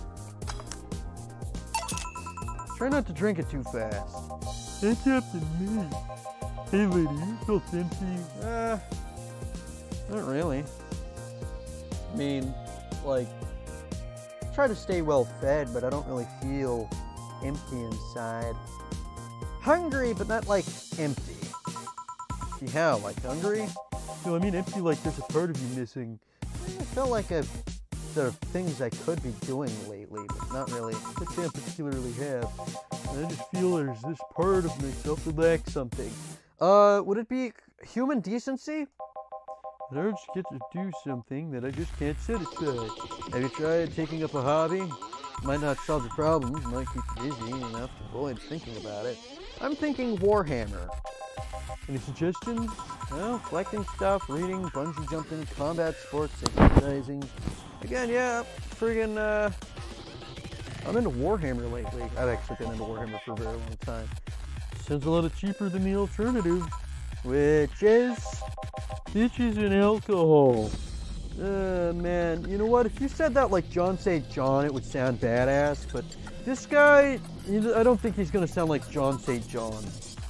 Speaker 1: Try not to drink it too fast. That's up to me. Hey lady, you feel empty? Uh, not really. I mean, like, I try to stay well fed, but I don't really feel empty inside. Hungry, but not like empty. Empty how? Like hungry?
Speaker 2: No, I mean empty like there's a part of you missing.
Speaker 1: I felt like a, there are things I could be doing lately, but not really.
Speaker 2: I can't particularly have. And I just feel there's this part of myself that lacks something.
Speaker 1: Uh, would it be human decency?
Speaker 2: An urge to get to do something that I just can't satisfy.
Speaker 1: Have you tried taking up a hobby? Might not solve your problems, might keep you busy enough to avoid thinking about it. I'm thinking Warhammer.
Speaker 2: Any suggestions?
Speaker 1: Well, collecting stuff, reading, bungee jumping, combat sports, exercising. Again, yeah, friggin', uh, I'm into Warhammer lately. I've actually been into Warhammer for a very long time.
Speaker 2: Sounds a lot cheaper than the alternative,
Speaker 1: Which is...
Speaker 2: bitches and alcohol.
Speaker 1: Uh, man, you know what? If you said that like John Saint John, it would sound badass, but this guy, I don't think he's gonna sound like John Saint John.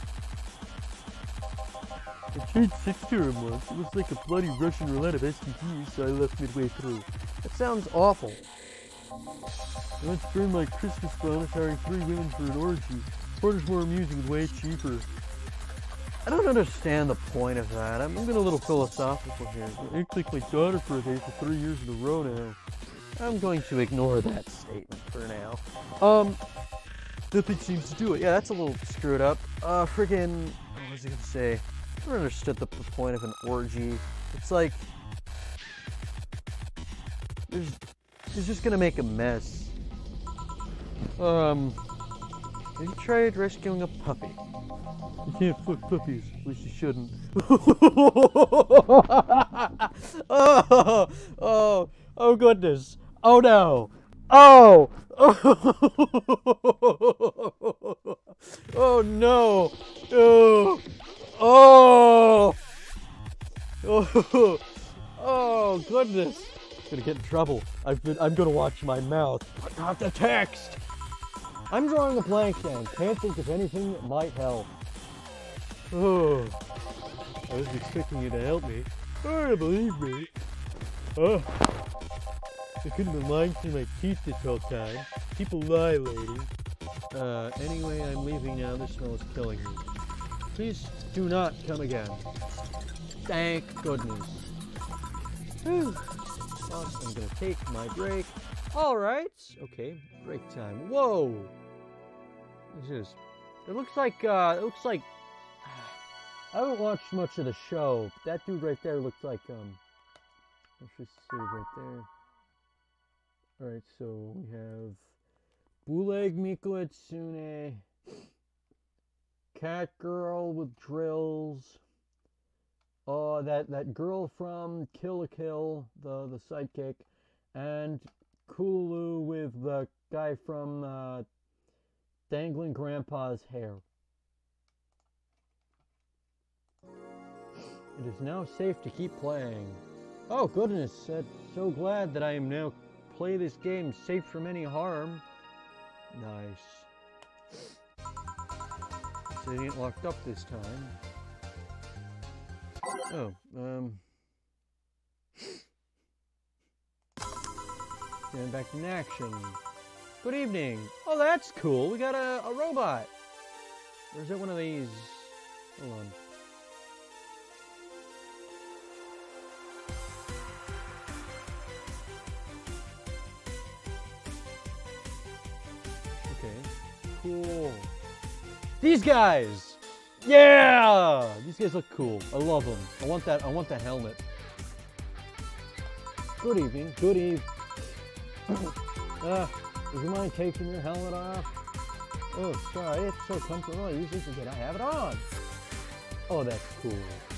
Speaker 2: I tried sex to him once. It was like a bloody Russian roulette of S T Ds, so I left midway through.
Speaker 1: That sounds awful.
Speaker 2: I once burned my Christmas bonus hiring three women for an orgy. Porter's more amusing and way cheaper.
Speaker 1: I don't understand the point of that. I'm getting a little philosophical here.
Speaker 2: I act like my daughter's birthday for three years in a row now.
Speaker 1: I'm going to ignore that statement for now. Um,
Speaker 2: Nothing seems to do it.
Speaker 1: yeah, that's a little screwed up. Uh, friggin', what was I gonna say? I never understood the, the point of an orgy. It's like, there's, it's just gonna make a mess. Um, have you tried rescuing a puppy?
Speaker 2: You can't fuck puppies. At least you shouldn't.
Speaker 1: oh, oh, oh goodness. Oh no. Oh. Oh no. Oh. Oh. Oh. Oh goodness. I'm gonna get in trouble. I've been, I'm gonna watch my mouth. But not the text. I'm drawing a blank then. Can't think of anything that might help.
Speaker 2: Oh, I was expecting you to help me. Oh, believe me. Oh, I couldn't have been lying through my teeth this whole time. People lie, lady.
Speaker 1: Uh, anyway, I'm leaving now. This smell is killing me. Please do not come again. Thank goodness. Whew. Well, I'm gonna take my break. All right. Okay, break time. Whoa. This is. It looks like. Uh, it looks like. I haven't watched much of the show, but that dude right there looks like, um, let's just see right there. Alright, so we have Buleg Miko Etsune, Cat Girl with drills, oh, that, that girl from Kill la Kill, the, the sidekick, and Kulu with the guy from, uh, Dangling Grandpa's Hair. It is now safe to keep playing. Oh goodness, I'm so glad that I am now play this game safe from any harm. Nice. So it ain't locked up this time. Oh, um... getting back in action. Good evening. Oh, that's cool. We got a, a robot. Or is it one of these? Hold on. Cool. These guys! Yeah! These guys look cool. I love them. I want that, I want that helmet. Good evening. Good eve. uh, would you mind taking your helmet off? Oh, sorry. It's so comfortable. I usually forget I have it on. Oh, that's cool.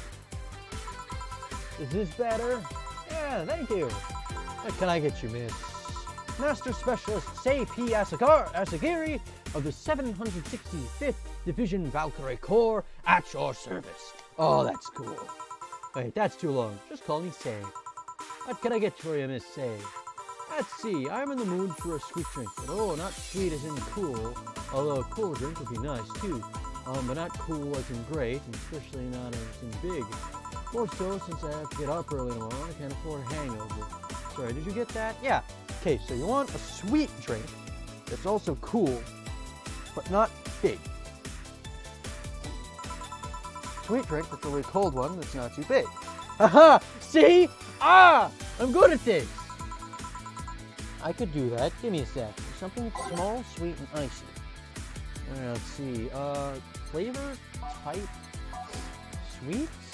Speaker 1: Is this better? Yeah, thank you. What can I get you, miss? Master Specialist Seipi Asagiri of the seven hundred sixty-fifth Division Valkyrie Corps at your service. Oh, that's cool. Wait, that's too long. Just call me Sei. What can I get for you, Miss Sei? Let's see, I'm in the mood for a sweet drink. But oh, not sweet as in cool, although a cool drink would be nice too. Um, but not cool as in great, and especially not as in big. More so since I have to get up early tomorrow and I can't afford a hangover. Sorry, did you get that? Yeah. Okay, so you want a sweet drink that's also cool, but not big. sweet drink, preferably a cold one that's not too big. Haha! See? Ah! I'm good at this! I could do that. Give me a sec. Something small, sweet, and icy. Uh, let's see. Uh, flavor, type, sweets?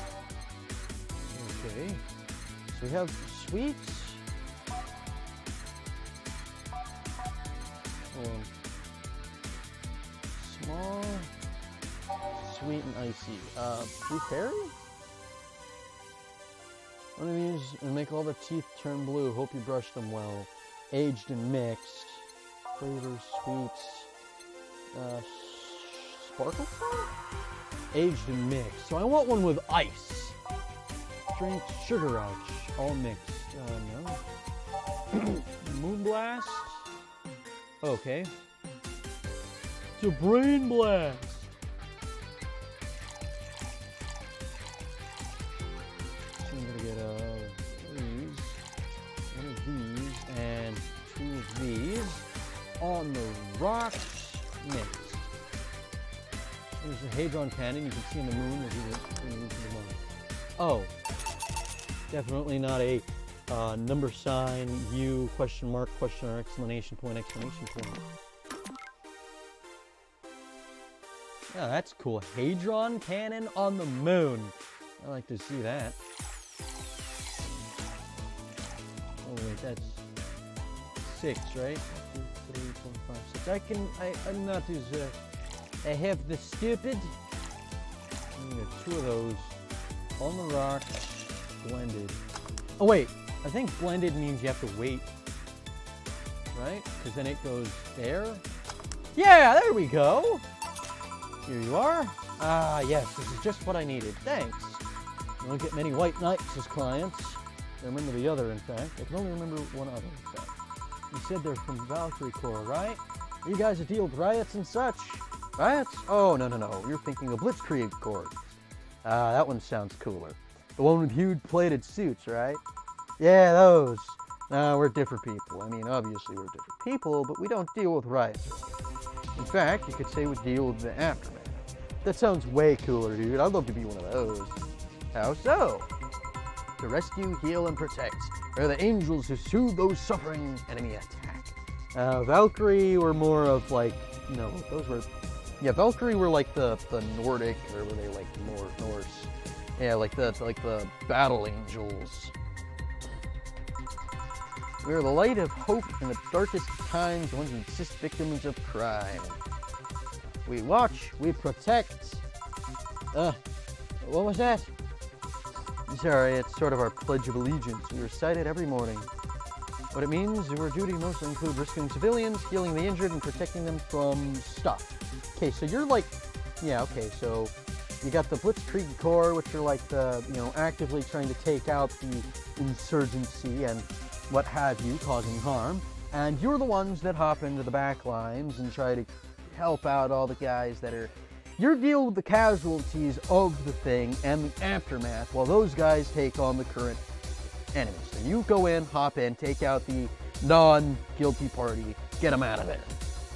Speaker 1: Okay. So we have sweets. Um, small, sweet, and icy. Uh, blueberry? One of these and make all the teeth turn blue. Hope you brush them well. Aged and mixed. Flavors, sweets. Uh, sparkle fun? Aged and mixed. So I want one with ice. Drink sugar rush. All mixed. Uh, no. Moonblast? Okay.
Speaker 2: It's a brain blast.
Speaker 1: I'm gonna get uh, these, one of these, and two of these on the rocks mixed. There's a Hadron cannon you can see in the moon. As you the moon. Oh, definitely not a uh, number sign, U, question mark, question mark, exclamation point, exclamation point. Yeah, that's cool. Hadron cannon on the moon. I like to see that. Oh wait, that's six, right? Two, three, four, five, six. I can, I, I'm not as, uh, I have the stupid. I'm gonna get two of those on the rocks, blended. Oh wait, I think blended means you have to wait, right? Because then it goes there. Yeah, there we go. Here you are. Ah, yes, this is just what I needed. Thanks. I don't get many white knights as clients. I remember the other, in fact. I can only remember one other, in fact. You said they're from Valkyrie Corps, right? You guys that deal with riots and such. Riots? Oh, no, no, no. You're thinking of Blitzkrieg Corps. Ah, that one sounds cooler. The one with huge plated suits, right? Yeah, those. Nah, we're different people. I mean, obviously we're different people, but we don't deal with riots. In fact, you could say we deal with the aftermath. That sounds way cooler, dude. I'd love to be one of those. How so? To rescue, heal, and protect. They're the angels who soothe those suffering enemy attack. Uh, Valkyrie were more of like, you know, those were, yeah, Valkyrie were like the, the Nordic, or were they like Nor Norse? Yeah, like the, like the battle angels. We are the light of hope in the darkest times, the ones who assist victims of crime. We watch, we protect. Uh, what was that? Sorry, it's sort of our Pledge of Allegiance. We recite it every morning. What it means is our duty mostly include rescuing civilians, healing the injured, and protecting them from stuff. Okay, so you're like, yeah, okay, so you got the Blitzkrieg Corps, which are like the, you know, actively trying to take out the insurgency and what have you, causing harm. And you're the ones that hop into the back lines and try to help out all the guys that are, you're dealing with the casualties of the thing and the aftermath, while those guys take on the current enemies. So you go in, hop in, take out the non-guilty party, get them out of there.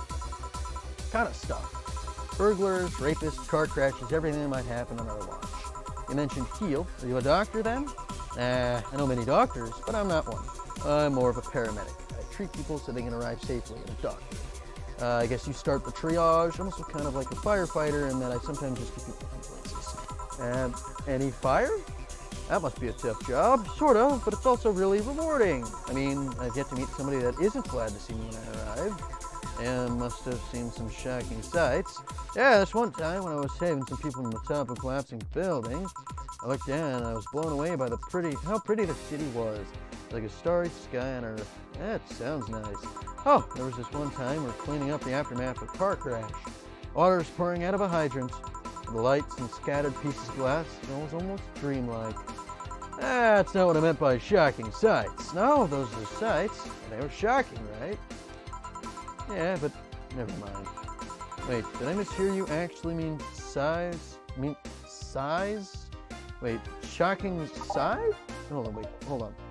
Speaker 1: Kind of stuff. Burglars, rapists, car crashes, everything that might happen on our watch. You mentioned heal. Are you a doctor then? Uh, I know many doctors, but I'm not one. I'm more of a paramedic. I treat people so they can arrive safely at a doctor. Uh, I guess you start the triage. I'm also kind of like a firefighter in that I sometimes just get people from places. Um, any fire? That must be a tough job. Sort of, but it's also really rewarding. I mean, I've yet to meet somebody that isn't glad to see me when I arrive, and must have seen some shocking sights. Yeah, this one time when I was saving some people from the top of a collapsing building, I looked down and I was blown away by the pretty, how pretty the city was. Like a starry sky on Earth. That sounds nice. Oh, there was this one time we're cleaning up the aftermath of a car crash. Water's pouring out of a hydrant. The lights and scattered pieces of glass. It was almost dreamlike. That's not what I meant by shocking sights. No, those are sights. They were shocking, right? Yeah, but never mind. Wait, did I mishear you actually mean size? I mean size? Wait, shocking size? Hold on, wait, hold on.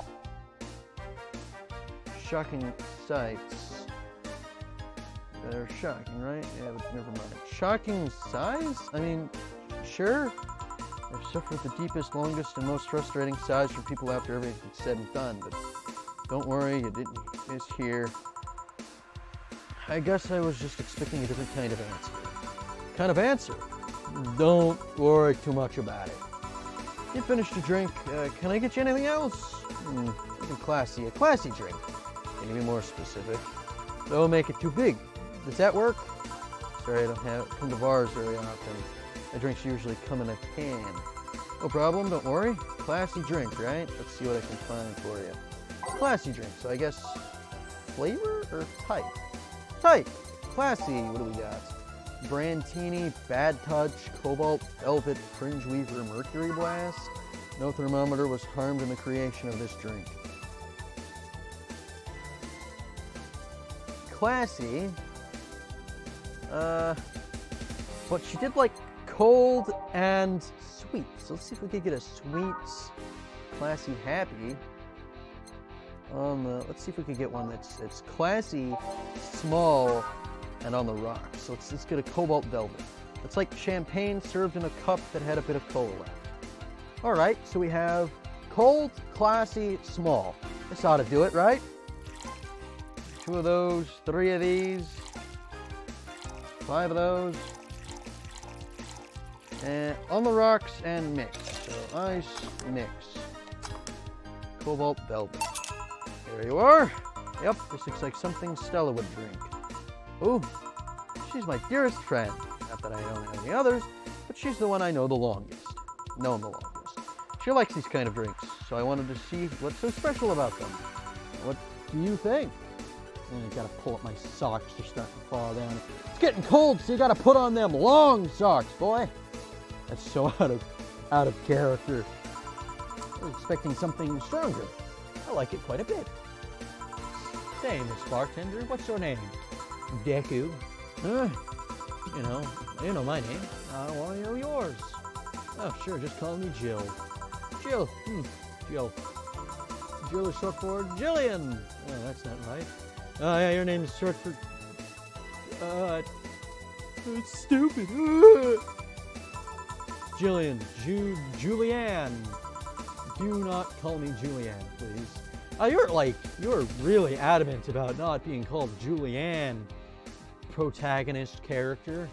Speaker 1: Shocking sights. They're shocking, right? Yeah, but never mind. Shocking size? I mean, Sure, I've suffered the deepest, longest, and most frustrating sighs from people after everything's said and done, but don't worry, you didn't miss here. I guess I was just expecting a different kind of answer. Kind of answer? Don't worry too much about it. You finished your drink. Uh, can I get you anything else? Hmm, something classy. A classy drink. Can you be more specific? Don't make it too big. Does that work? Sorry, I don't have come to bars very often. My drinks usually come in a can. No problem, don't worry. Classy drink, right? Let's see what I can find for you. Classy drink, so I guess flavor or type? Type. Classy, what do we got? Brandtini, Bad Touch, Cobalt, Velvet, Fringe Weaver, Mercury Blast. No thermometer was harmed in the creation of this drink. Classy. Uh, but she did like cold and sweet. So let's see if we could get a sweet, classy, happy. On the, let's see if we could get one that's it's classy, small, and on the rocks. So let's, let's get a Cobalt Velvet. It's like champagne served in a cup that had a bit of cola left. All right, so we have cold, classy, small. This ought to do it, right? Two of those, three of these, five of those, and on the rocks and mix. So ice, mix, Cobalt Velvet. There you are. Yep, this looks like something Stella would drink. Ooh, she's my dearest friend. Not that I don't have any others, but she's the one I know the longest. Known the longest. She likes these kind of drinks, so I wanted to see what's so special about them. What do you think? I gotta pull up my socks, they're starting to fall down. It's getting cold, so you gotta put on them long socks, boy. That's so out of out of character. I was expecting something stronger. I like it quite a bit. Say, Miss Bartender, what's your name? Deku. Uh, you know, you know my name. I want to know yours. Oh, sure, just call me Jill. Jill. Hmm, Jill. Jill is short for Jillian. Oh, that's not right. Oh, yeah, your name is short for... Uh, it's stupid. Jillian. Ju Julianne. Do not call me Julianne, please. Uh, you're like, you're really adamant about not being called Julianne, protagonist character.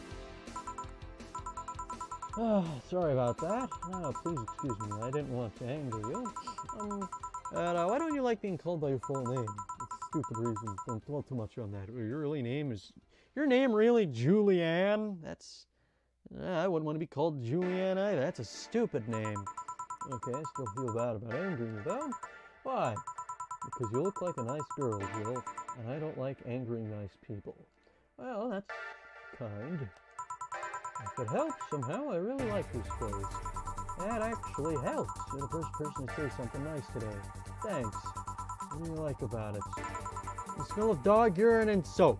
Speaker 1: Oh, sorry about that. Oh, please excuse me. I didn't want to anger you. Um, uh, why don't you like being called by your full name? It's a stupid reason. Don't dwell too much on that. Your really name is... Your name really Julianne? That's... Uh, I wouldn't want to be called Julianne either. That's a stupid name. Okay, I still feel bad about angering you, though. Why? Because you look like a nice girl, Jill, and I don't like angering nice people. Well, that's kind. If it helps somehow, I really like this place. That actually helps. You're the first person to say something nice today. Thanks. What do you like about it? The smell of dog urine and soap.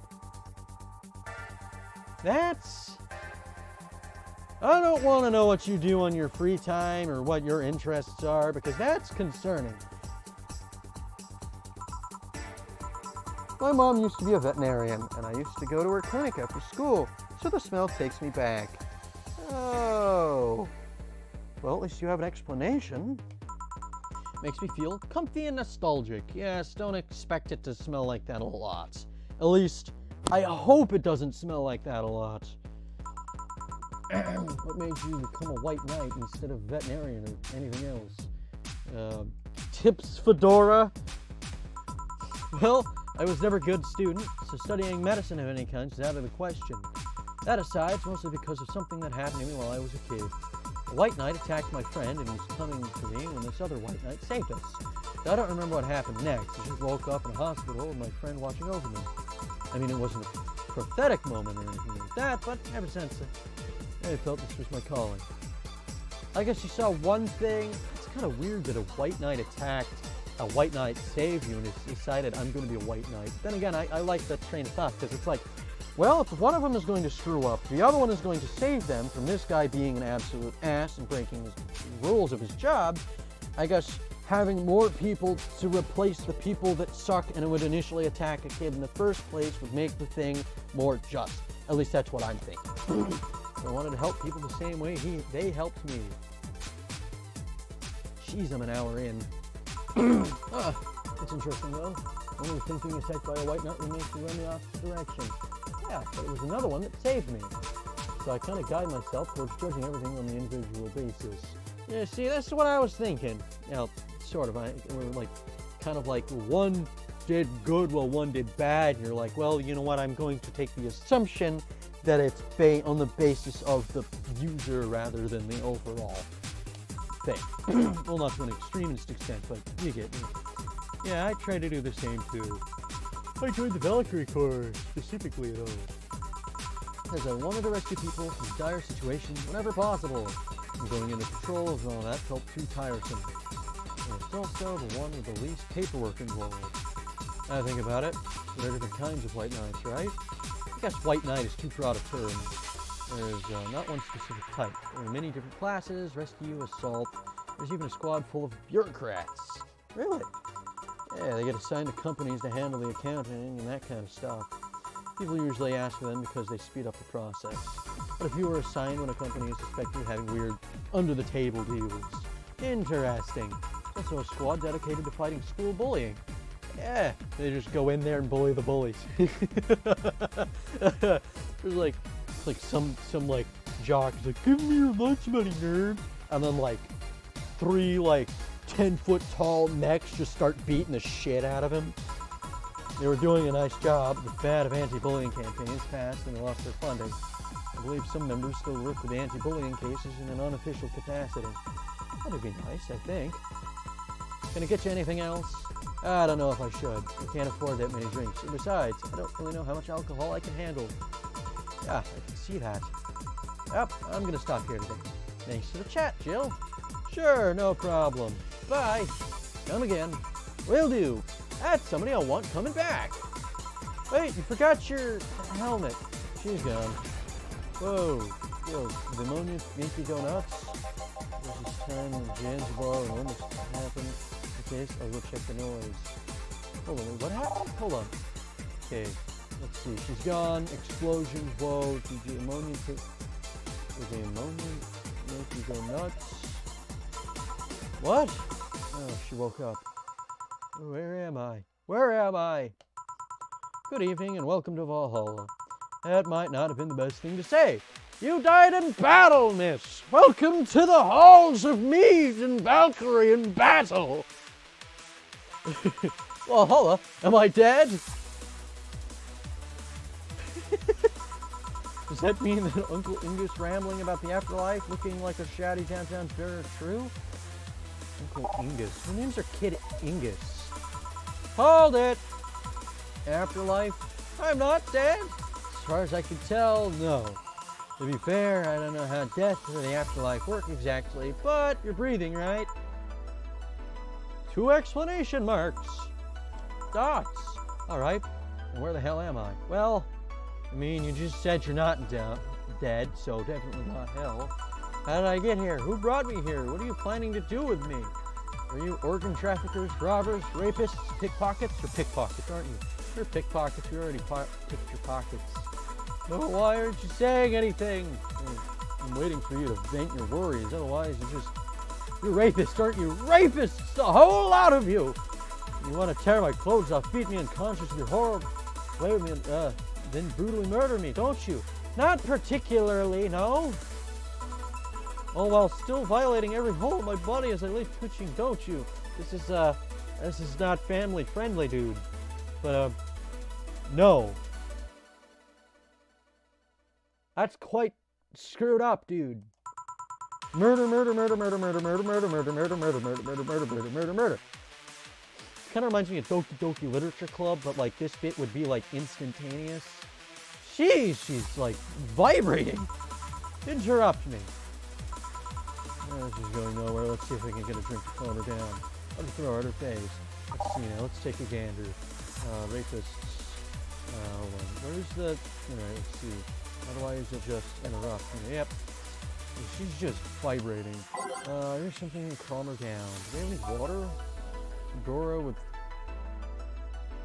Speaker 1: That's... I don't want to know what you do on your free time or what your interests are, because that's concerning. My mom used to be a veterinarian, and I used to go to her clinic after school, so the smell takes me back. Oh. Well, at least you have an explanation. Makes me feel comfy and nostalgic. Yes, don't expect it to smell like that a lot. At least, I hope it doesn't smell like that a lot. What made you become a white knight instead of veterinarian or anything else? Uh, tips fedora? Well, I was never a good student, so studying medicine of any kind is out of the question. That aside, it's mostly because of something that happened to me while I was a kid. A white knight attacked my friend and he was coming to me when this other white knight saved us. I don't remember what happened next. I just woke up in a hospital with my friend watching over me. I mean, it wasn't a prophetic moment or anything like that, but ever since, I felt this was my calling. I guess you saw one thing. It's kind of weird that a white knight attacked, a white knight saved you, and decided I'm going to be a white knight. Then again, I, I like that train of thought, because it's like, well, if one of them is going to screw up, the other one is going to save them from this guy being an absolute ass and breaking his rules of his job. I guess having more people to replace the people that suck and would initially attack a kid in the first place would make the thing more just. At least that's what I'm thinking. I wanted to help people the same way he they helped me. Jeez, I'm an hour in. ah, it's interesting though. One of the things being attacked by a white knight remains to run the opposite direction. Yeah, but it was another one that saved me. So I kind of guide myself towards judging everything on the individual basis. Yeah, see, that's what I was thinking. Now, sort of, I, we're like, kind of like one did good while one did bad. And you're like, well, you know what? I'm going to take the assumption that it's ba on the basis of the user rather than the overall thing. Well, not to an extremist extent, but you get me. Yeah, I try to do the same too. I joined the Valkyrie Corps specifically at home, as I wanted to rescue people from dire situations whenever possible. And going into patrols and all that felt too tiresome. And it's also the one with the least paperwork involved. I think about it, there are different kinds of white knights, right? I guess white knight is too broad a term. There's uh, not one specific type. There are many different classes: rescue, assault. There's even a squad full of bureaucrats. Really? Yeah, they get assigned to companies to handle the accounting and that kind of stuff. People usually ask for them because they speed up the process. But if you were assigned when a company is suspected of having weird, under-the-table deals. Interesting. Also a squad dedicated to fighting school bullying. Yeah, they just go in there and bully the bullies. There's like, like some, some like jocks like, give me your lunch money, nerd. And then like three like ten foot tall necks just start beating the shit out of him. They were doing a nice job. The fad of anti-bullying campaigns passed and they lost their funding. I believe some members still work with anti-bullying cases in an unofficial capacity. That'd be nice, I think. Can I get you anything else? I don't know if I should. I can't afford that many drinks. And besides, I don't really know how much alcohol I can handle. Yeah, I can see that. Yep, I'm gonna stop here today. Thanks for the chat, Jill. Sure, no problem. Bye. Come again. Will do. That's somebody I want coming back. Wait, you forgot your helmet. She's gone. Whoa. Yo, the pneumonia make you go nuts? This is time when Zanzibar and almost happened. In case, I'll go check the noise. Hold on, what happened? Hold on. Okay, let's see. She's gone. Explosion. Whoa. Did the ammonia put... Did the ammonia make you go nuts? What? Oh, she woke up. Where am I? Where am I? Good evening and welcome to Valhalla. That might not have been the best thing to say. You died in battle, miss. Welcome to the halls of mead and Valkyrie in battle. Valhalla, am I dead? Does that mean that Uncle Ingus rambling about the afterlife looking like a shoddy downtown fair is true? Uncle Ingus. Her names are Kid Ingus. Hold it! Afterlife? I'm not dead. As far as I can tell, no. To be fair, I don't know how death or the afterlife work exactly, but you're breathing, right? Two explanation marks. Dots. Alright, and where the hell am I? Well, I mean, you just said you're not de dead, so definitely not hell. How did I get here? Who brought me here? What are you planning to do with me? Are you organ traffickers, robbers, rapists, pickpockets? You're pickpockets, aren't you? You're pickpockets. You already picked your pockets. No, why aren't you saying anything? I'm waiting for you to vent your worries. Otherwise, you're just... You're rapists, aren't you? Rapists! The whole lot of you! You want to tear my clothes off, beat me unconscious with your horror, play with me, and, uh, then brutally murder me, don't you? Not particularly, no. All while still violating every hole in my body as I lay twitching, don't you? This is, uh, this is not family friendly, dude. But, uh, no. That's quite screwed up, dude. Murder, murder, murder, murder, murder, murder, murder, murder, murder, murder, murder, murder, murder, murder, murder, murder. Kind of reminds me of Doki Doki Literature Club, but like this bit would be like instantaneous. Jeez, she's like vibrating. Interrupt me. Oh, this is going nowhere. Let's see if we can get a drink to calm her down. I'll just throw her at her face. Let's see now. Let's take a gander. Uh, rapists. Uh, hold on. Where's the... Alright, let's see. Otherwise, you'll just interrupt me. Yep. She's just vibrating. Uh, there's something to calm her down. Do they have any water? Fedora with...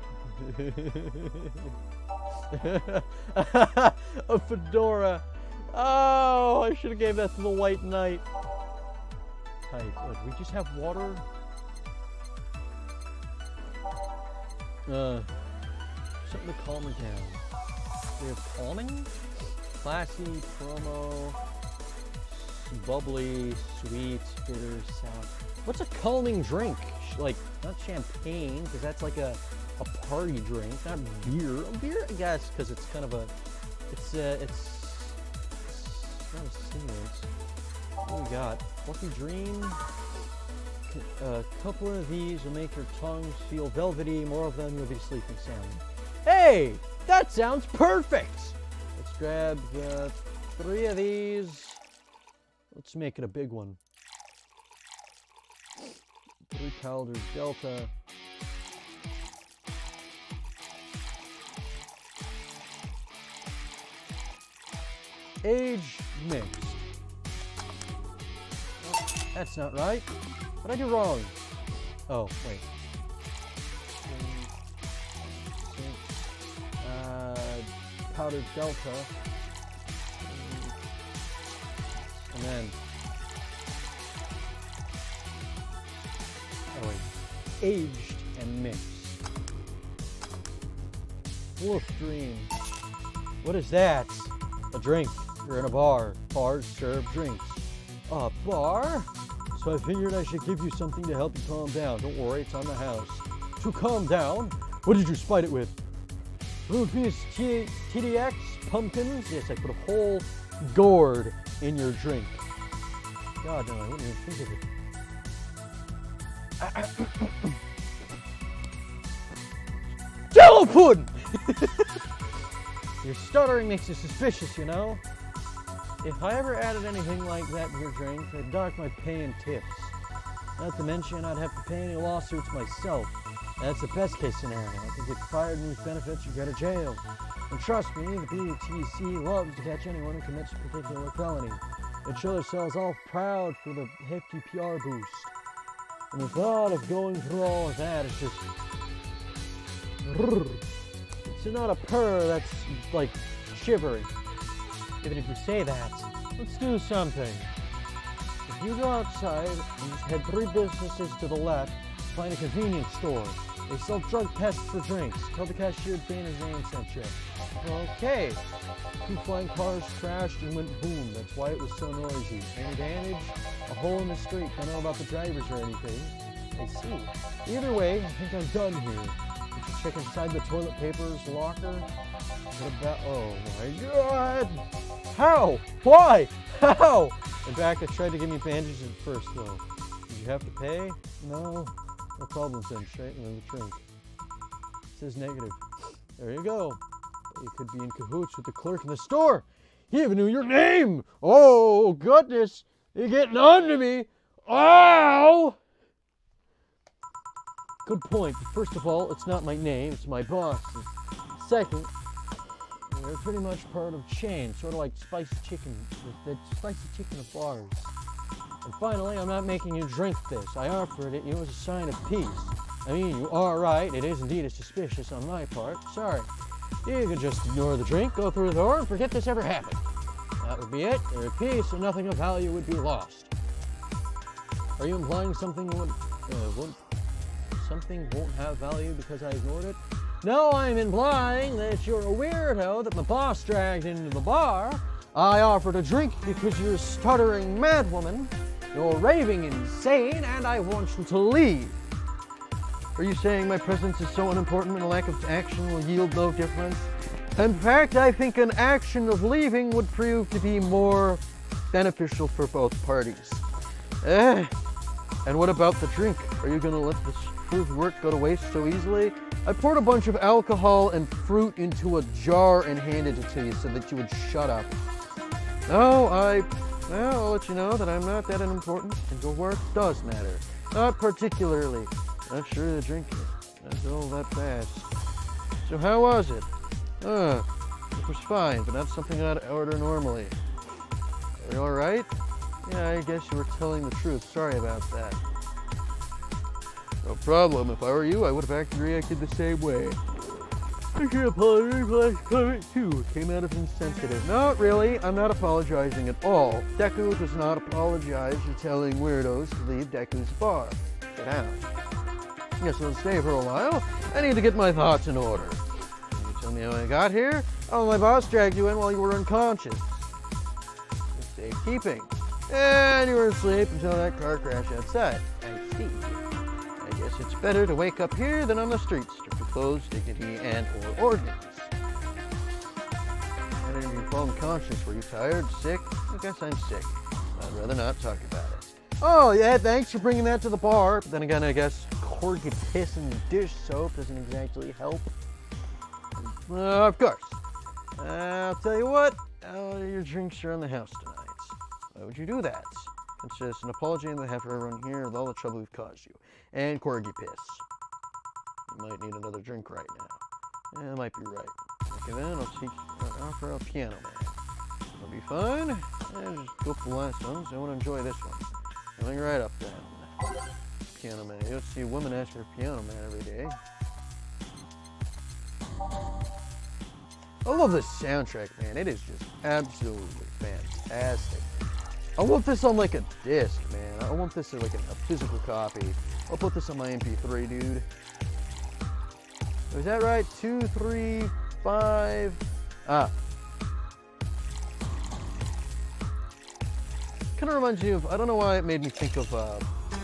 Speaker 1: a fedora. Oh, I should have gave that to the White Knight. Type. Uh, do we just have water? Uh, something to calm her down. We have calming? Classy, promo, bubbly, sweet, bitter, sour. What's a calming drink? Like, not champagne, because that's like a, a party drink. Not beer. Oh, beer, I guess, because it's kind of a, it's, uh, it's, it's not a stimulant. What do we got? Fluffy Dream. A couple of these will make your tongues feel velvety. More of them, you'll be sleeping sound. Hey, that sounds perfect. Let's grab uh, three of these. Let's make it a big one. Three powders Delta. Age mixed. Oh, that's not right. What did I do wrong? Oh, wait. Uh, powdered Delta. And then. Oh, wait. Aged and mixed. Wolf Dream. What is that? A drink. You're in a bar. Bars serve drinks. A bar? So I figured I should give you something to help you calm down. Don't worry, it's on the house. To calm down? What did you spite it with? Little piece T D X, pumpkins? Yes, I put a whole gourd in your drink. God, no, I wouldn't even think of it. Jello pudding! Your stuttering makes you suspicious, you know? If I ever added anything like that to your drink, I'd dock my pay and tips. Not to mention, I'd have to pay any lawsuits myself. That's the best case scenario. I could get fired and lose benefits or go to jail. And trust me, the B T C loves to catch anyone who commits a particular felony. It shows themselves all proud for the hefty P R boost. And the thought of going through all of that is just... It's not a purr, that's like shivering. Even if you say that, let's do something. If you go outside and just head three businesses to the left, find a convenience store. They sell drug tests for drinks. Tell the cashier Dana's name sent you. Okay. Two flying cars crashed and went boom. That's why it was so noisy. Any damage? A hole in the street. Don't know about the drivers or anything. I see. Either way, I think I'm done here. Did you check inside the toilet paper's locker? What about... Oh my God! How? Why? How? In fact, they tried to give me bandages at first, though. Did you have to pay? No. No problems then. Straight in the trunk. It says negative. There you go. You could be in cahoots with the clerk in the store. He even knew your name. Oh, goodness. You're getting on to me. Ow! Good point. First of all, it's not my name. It's my boss. Second, they're pretty much part of chain, sort of like spicy chicken, the, the spicy chicken of bars. And finally, I'm not making you drink this. I offered it you as a sign of peace. I mean, you are right. It is indeed suspicious on my part. Sorry. You could just ignore the drink, go through the door, and forget this ever happened. That would be it. You're at peace, and nothing of value would be lost. Are you implying something would, uh, won't, something won't have value because I ignored it? No, I'm implying that you're a weirdo that my boss dragged into the bar. I offered a drink because you're a stuttering madwoman. You're raving insane, and I want you to leave. Are you saying my presence is so unimportant and a lack of action will yield no difference? In fact, I think an action of leaving would prove to be more beneficial for both parties. Eh. And what about the drink? Are you going to let this proved work go to waste so easily? I poured a bunch of alcohol and fruit into a jar and handed it to you so that you would shut up. No, I... Well, I'll let you know that I'm not that unimportant, and your work does matter. Not particularly. Not sure the drink is all that fast. So how was it? Uh, it was fine, but not something I'd order normally. Are you alright? Yeah, I guess you were telling the truth. Sorry about that. No problem. If I were you, I would have acted reacted the same way.
Speaker 2: I should apologize for last comment too. Came out of insensitive.
Speaker 1: No, really, I'm not apologizing at all. Deku does not apologize for telling weirdos to leave Deku's bar. Get out. Guess I'll stay for a while. I need to get my thoughts in order. Can you tell me how I got here? Oh, my boss dragged you in while you were unconscious. Safekeeping. And you were asleep until that car crash outside. I see. I guess it's better to wake up here than on the streets, stripped of clothes, dignity, and or organs. How did you fall unconscious? Were you tired? Sick? I guess I'm sick. I'd rather not talk about it. Oh, yeah, thanks for bringing that to the bar. But then again, I guess corgi piss and dish soap doesn't exactly help. Uh, of course. Uh, I'll tell you what, uh, your drinks are on the house tonight. Why would you do that? It's just an apology on behalf of everyone here with all the trouble we've caused you. And corgi piss. You might need another drink right now. Yeah, I might be right. Okay then, I'll teach uh, offer a piano man. It'll be fine. And just go for the last one, so I want to enjoy this one. Coming right up then. Piano man. You don't see a woman ask for a piano man every day. I love this soundtrack, man. It is just absolutely fantastic. I want this on like a disc, man. I want this as like a, a physical copy. I'll put this on my M P three, dude. Is that right? Two, three, five. Ah. Kind of reminds me of, I don't know why it made me think of, uh,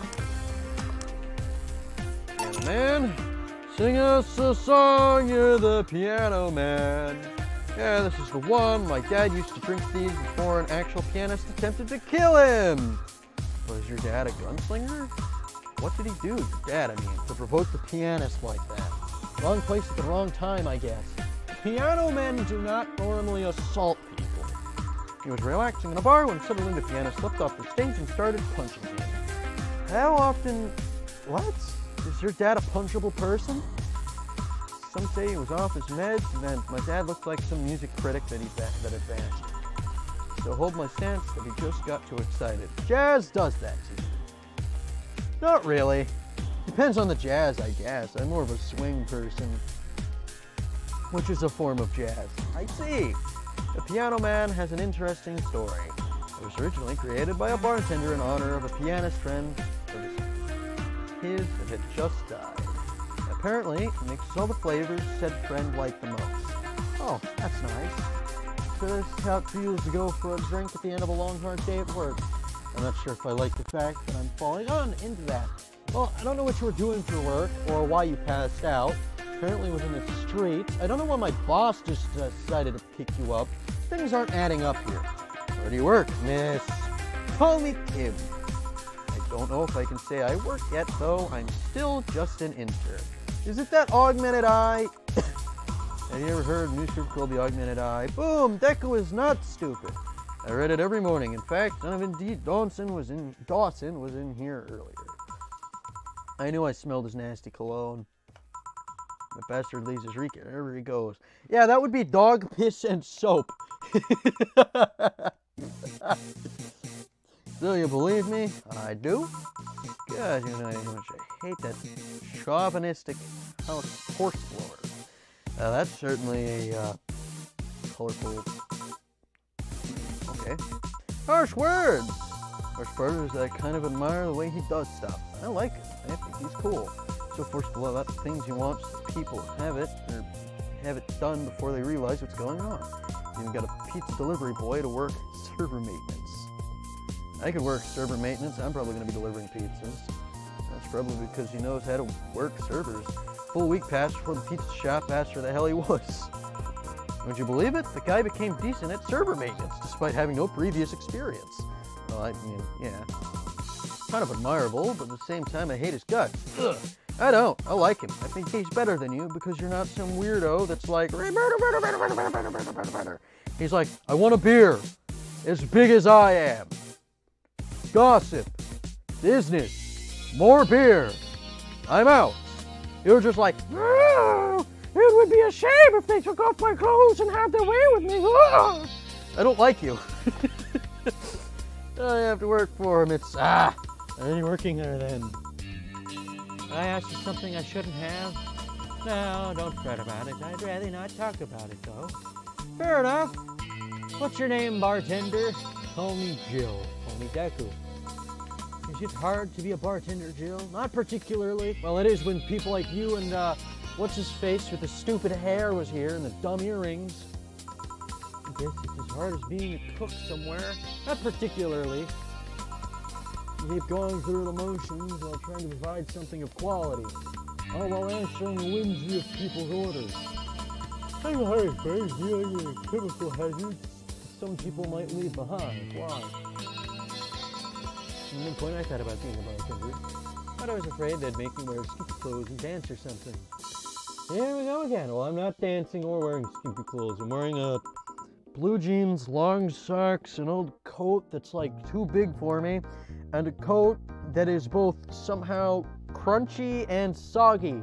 Speaker 1: Piano Man. Sing us a song, you're the piano man. Yeah, this is the one. My dad used to drink these before an actual pianist attempted to kill him. Was your dad a gunslinger? What did he do, your dad, I mean, to provoke the pianist like that? Wrong place at the wrong time, I guess. Piano men do not normally assault people. He was relaxing in a bar when suddenly the pianist slipped off the stage and started punching him. How often... What? Is your dad a punchable person? Some say he was off his meds, and then my dad looked like some music critic that he that had vanished. So hold my stance that he just got too excited. Jazz does that to you. Not really. Depends on the jazz, I guess. I'm more of a swing person, which is a form of jazz. I see. The Piano Man has an interesting story. It was originally created by a bartender in honor of a pianist friend of his that had just died. Apparently, it mixes all the flavors said friend liked the most. Oh, that's nice. So this is how it feels to go for a drink at the end of a long, hard day at work. I'm not sure if I like the fact that I'm falling on into that. Well, I don't know what you were doing for work or why you passed out. Apparently it was in the streets. I don't know why my boss just uh, decided to pick you up. Things aren't adding up here. Where do you work, miss? Call me Kim. I don't know if I can say I work yet, though. I'm still just an intern. Is it that augmented eye? Have you ever heard of a newspaper called The Augmented Eye? Boom! Deku is not stupid. I read it every morning. In fact, son of Indeed Dawson was in Dawson was in here earlier. I knew I smelled his nasty cologne. The bastard leaves his reek wherever he goes. Yeah, that would be dog piss and soap. Do you believe me? I do. God, you know how much I hate that chauvinistic house horse blower. Uh, that's certainly a uh, colorful. Okay. Harsh words. Harsh words. I kind of admire the way he does stuff. I like it. I think he's cool. So forced to love out the things he wants. People have it or have it done before they realize what's going on. He's even got a pizza delivery boy to work server maintenance. I could work server maintenance. I'm probably going to be delivering pizzas. That's probably because he knows how to work servers. Full week passed before the pizza shop asked where the hell he was. Would you believe it? The guy became decent at server maintenance despite having no previous experience. Well, I mean, yeah. Kind of admirable, but at the same time, I hate his guts. Ugh. I don't. I like him. I think he's better than you because you're not some weirdo that's like... He's like, I want a beer as big as I am. Gossip. Business. More beer. I'm out. You're just like, oh, it would be a shame if they took off my clothes and had their way with me. Oh. I don't like you. I have to work for him. It's, ah, are you working there then? I asked you something I shouldn't have. No, don't fret about it. I'd rather not talk about it, though. Fair enough. What's your name, bartender? Call me Jill. Call me Deku. Is it hard to be a bartender, Jill? Not particularly. Well, it is when people like you and, uh, what's-his-face with the stupid hair was here and the dumb earrings. I guess it's as hard as being a cook somewhere. Not particularly. You keep going through the motions while trying to provide something of quality. All while answering the whimsy of people's orders. I'm hard for dealing with chemical hazards some people might leave behind. Why? At one point I thought about being a bartender, but I was afraid they'd make me wear skimpy clothes and dance or something. Here we go again. Well, I'm not dancing or wearing skimpy clothes. I'm wearing a blue jeans, long socks, an old coat that's like too big for me, and a coat that is both somehow crunchy and soggy.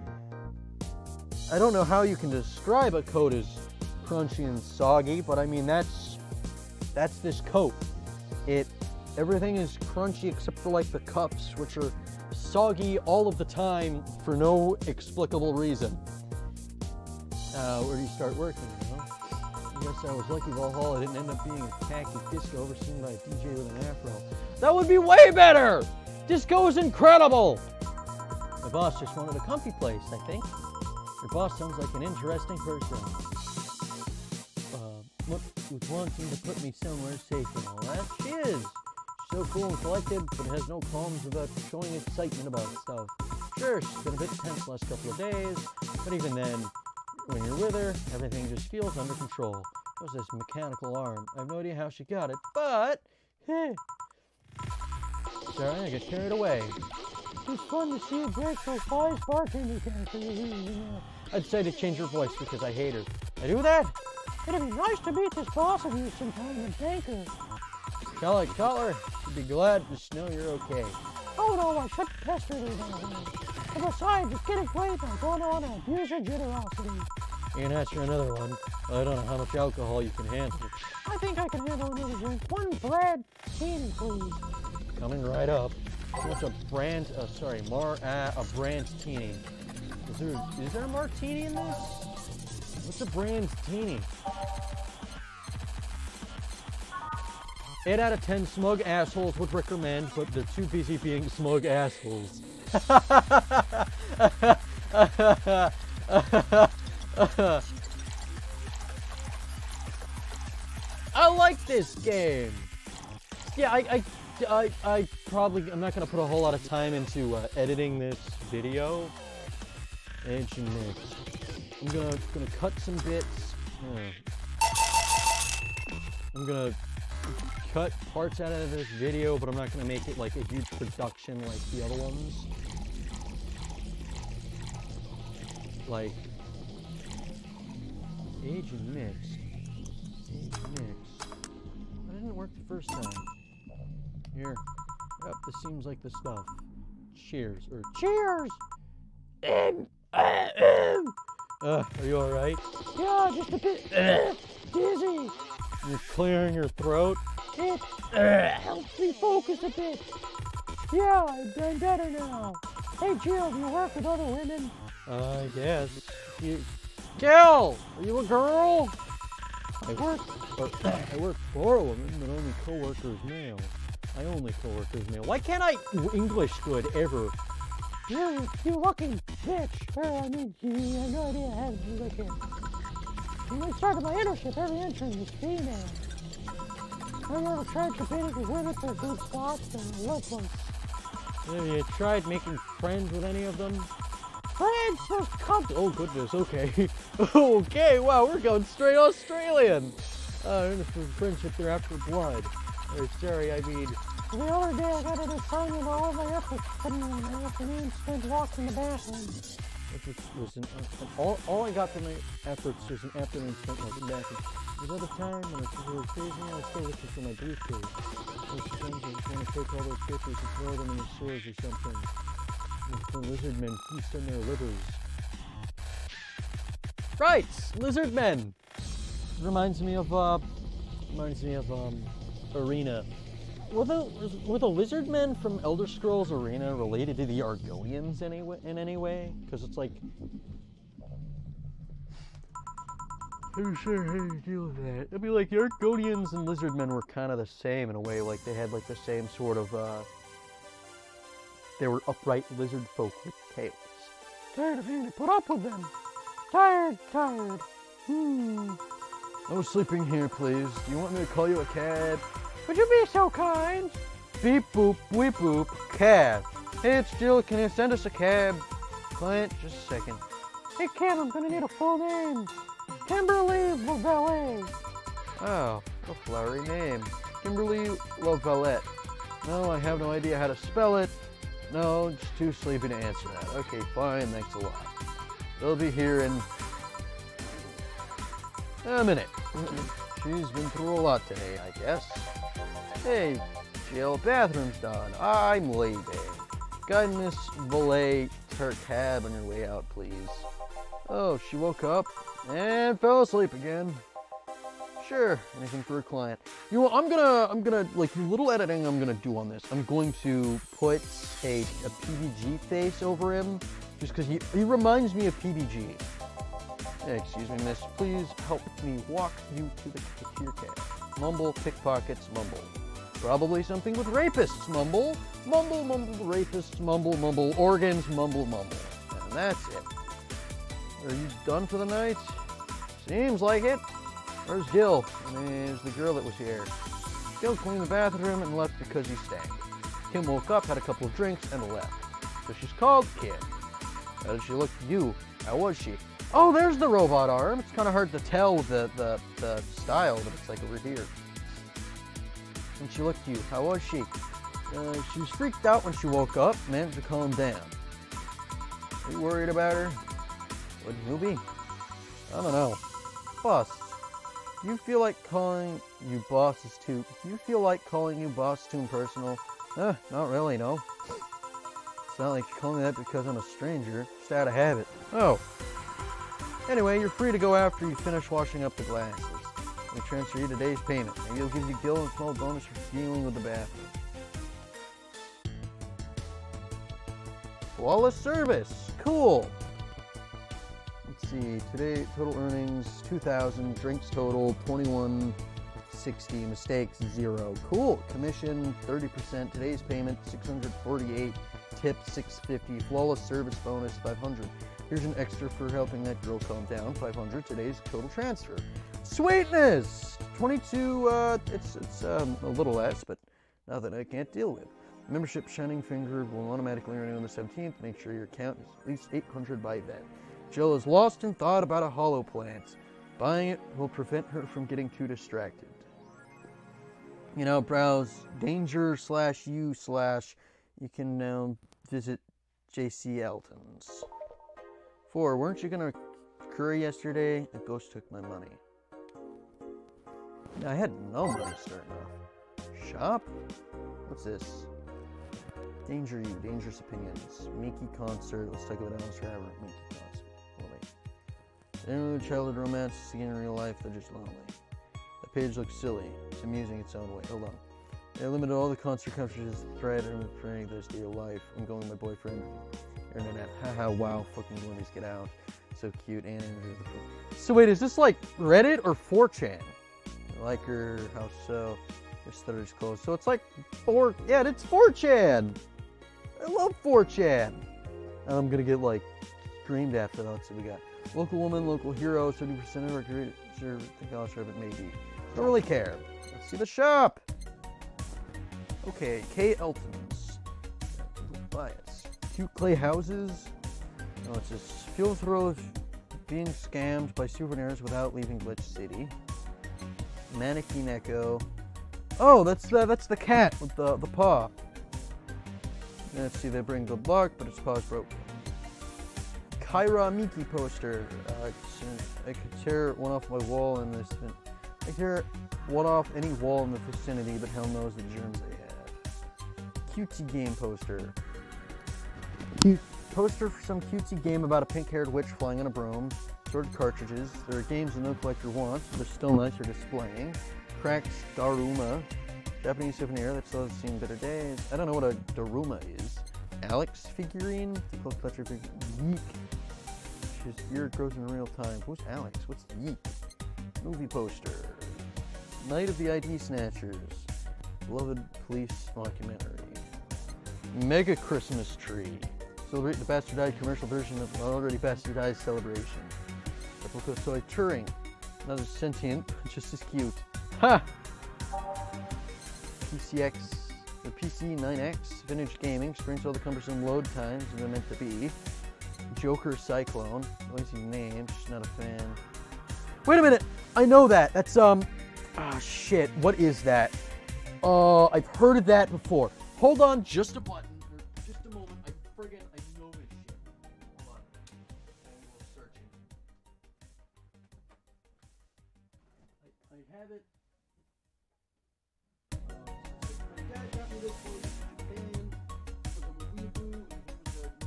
Speaker 1: I don't know how you can describe a coat as crunchy and soggy, but I mean that's that's this coat. It everything is crunchy except for like the cups, which are soggy all of the time for no explicable reason. Uh, where do you start working, you know? I guess I was lucky Valhalla didn't end up being a tacky disco overseen by a D J with an afro. That would be way better! Disco is incredible! My boss just wanted a comfy place, I think. Your boss sounds like an interesting person. Uh, what was wanting to put me somewhere safe and all that? She is! So cool and collected, but has no qualms about showing excitement about stuff. Sure, she's been a bit tense the last couple of days, but even then, when you're with her, everything just feels under control. What's this mechanical arm? I have no idea how she got it, but... Hey. Sorry, I got carried away. It's fun to see you break those five bartender characters. I'd say to change her voice because I hate her. I do that? It'd be nice to meet this boss of yours sometime and thank her. Tell her, tell her. She'd be glad to know you're okay. Oh no, I shouldn't pester her down here. And besides, it's getting late. I don't want to abuse her generosity. You can ask for another one. I don't know how much alcohol you can handle. I think I can handle another drink. One bread teeny, please. Coming right up. What's a brand? Uh, sorry, Mar. Uh, a brand teeny. Is there? Is there a martini in this? What's a brand teeny? eight out of ten smug assholes would recommend, but they're too busy being smug assholes. I like this game. Yeah, I, I, I, I probably, I'm not going to put a whole lot of time into uh, editing this video. Edge and mix. I'm gonna, gonna cut some bits. Oh. I'm gonna cut parts out of this video, but I'm not gonna make it like a huge production like the other ones. Like, age and mix. Age and mix. That didn't work the first time. Here. Yep, this seems like the stuff. Cheers. Or cheers! Um, uh, um. Uh, are you alright? Yeah, just a bit uh, dizzy. You're clearing your throat? It uh, helps me focus a bit. Yeah, I'm better now. Hey, Jill, do you work with other women? Uh, I guess. You... Jill! Are you a girl? I work, uh, I work for a woman, but only co-workers male. I only co-workers male. Why can't I English good ever? You, you lucky bitch. Or, I mean, you have no idea how to look at. When I started my internship, every intern was female. I never tried competing with women for good spots and I love them. Have you tried making friends with any of them? Friends for comp- Oh goodness, okay. Okay, wow, we're going straight Australian. Uh, and for friendship, they're after blood. Or sorry, I mean... The other day I got an assignment all of my efforts putting in my afternoon spent walking the bathroom. Which was an, uh, all, all I got from my efforts was an afternoon spent walking the bathroom. The other time when I was really crazy, I was still looking for my briefcase. Most times I just want to take all those pictures and throw them in the sewers or something. The lizard men feast on their livers. Right! Lizard men! Reminds me of, uh... Reminds me of, um... Arena. Were the, were the lizard men from Elder Scrolls Arena related to the Argonians anyway, in any way? Because it's like,
Speaker 2: I'm sure how you deal with that.
Speaker 1: It'd be like the Argonians and lizardmen were kind of the same in a way, like they had like the same sort of, uh, they were upright lizard folk with tails.
Speaker 2: Tired of having to put up with them. Tired, tired.
Speaker 1: Hmm. No sleeping here, please. Do you want me to call you a cab?
Speaker 2: Would you be so kind?
Speaker 1: Beep boop, weep boop, cab. Hey, it's Jill. Can you send us a cab? Client, just a second.
Speaker 2: Hey, Cam, I'm gonna need a full name. Kimberly LaValet.
Speaker 1: Oh, a flowery name. Kimberly LaValet. No, I have no idea how to spell it. No, just too sleepy to answer that. Okay, fine, thanks a lot. They'll be here in a minute. She's been through a lot today, I guess. Hey, Jill, bathroom's done. I'm leaving. Guide Miss Valet to her cab on your way out, please. Oh, she woke up and fell asleep again. Sure, anything for a client. You know, I'm gonna, I'm gonna, like, the little editing I'm gonna do on this, I'm going to put a, a P B G face over him, just because he, he reminds me of P B G. Hey, excuse me, miss, please help me walk you to the to your cab. Mumble, pickpockets, mumble. Probably something with rapists, mumble. Mumble, mumble, rapists, mumble, mumble, organs, mumble, mumble. And that's it. Are you done for the night? Seems like it. Where's Jill? I mean, it's the girl that was here. Jill cleaned the bathroom and left because he stank. Kim woke up, had a couple of drinks, and left. So she's called Kid. How did she look to you? How was she? Oh, there's the robot arm. It's kind of hard to tell with the, the, the style, but it's like over here. And she looked to you. How was she? Uh, she was freaked out when she woke up, managed to calm down. Are you worried about her? Wouldn't you be? I don't know. Boss. Do you feel like calling you bosses too? Do you feel like calling you boss too impersonal? Uh, not really, no. It's not like you call me that because I'm a stranger. Just out of habit. Oh. Anyway, you're free to go after you finish washing up the glasses. We transfer you today's payment. Maybe it'll give you Gil a small bonus for dealing with the bathroom. Flawless service. Cool. Let's see. Today total earnings two thousand. Drinks total twenty-one sixty. Mistakes zero. Cool. Commission thirty percent. Today's payment six hundred forty-eight. Tip six fifty. Flawless service bonus five hundred. Here's an extra for helping that girl calm down. five hundred. Today's total transfer. Sweetness. twenty-two. Uh, it's it's um, a little less, but nothing I can't deal with. Membership Shining Finger will automatically renew on the seventeenth. Make sure your account is at least eight hundred by then. Jill is lost in thought about a hollow plant. Buying it will prevent her from getting too distracted. You know, browse danger slash you slash. You can now visit J C Elton's. Four, weren't you gonna curry yesterday? A ghost took my money. I had no money starting off. Shop? What's this? Danger You, Dangerous Opinions. Mickey Concert. Let's talk about Alice Forever. Mickey Concert. Oh, wait. Interlude, childhood romance, seen in real life, they're just lonely. That page looks silly. It's amusing its own way. Hold on. They limited all the concert countries to thread and praying this to your life. I'm going with my boyfriend. Internet. Haha, wow. Fucking Wendy's Get Out. So cute. And so wait, is this like Reddit or four chan? I like her. How so? Your stutter's closed. So it's like four. Yeah, it's four chan. I love four chan. And I'm gonna get like screamed after. Let's see what we got. Local woman, local hero. seventy percent of our career. Sure, think I'll share it. Maybe. Don't really care. Let's see the shop. Okay, K. Elton's. Buy it. Cute clay houses. Oh, it's just fuel throws being scammed by souvenirs without leaving Glitch City. Mannequin Echo. Oh, that's the that's the cat with the the paw. Let's see, they bring good luck, but its paw's broken. Kyra Miki poster. Uh, I could tear one off my wall in this. I could tear one off any wall in the vicinity, but hell knows the germs they have. Cutesy game poster. Cute poster for some cutesy game about a pink-haired witch flying on a broom. Sorted cartridges. There are games that no collector wants, but they're still nice for displaying. Cracked Daruma. Japanese souvenir that still hasn't seen better days. I don't know what a Daruma is. Alex figurine. Typical collector figure. Yeek. His beard grows in real time. Who's Alex? What's Yeek? Movie poster. Night of the I D Snatchers. Beloved police documentary. Mega Christmas tree. Celebrate the bastardized commercial version of an already bastardized celebration. Replica toy Turing. Another sentient, just as cute. Ha! P C X, the P C nine X, vintage gaming, springs all the cumbersome load times they're meant to be. Joker Cyclone, noisy name, just not a fan. Wait a minute! I know that! That's, um, ah, shit, what is that? Uh, I've heard of that before. Hold on just a button, or just a moment, I friggin', I know this shit. Hold on, I'm a little searching. I, I have it. Uh, my dad got me this one in Japan, for the Weeaboo, and it was a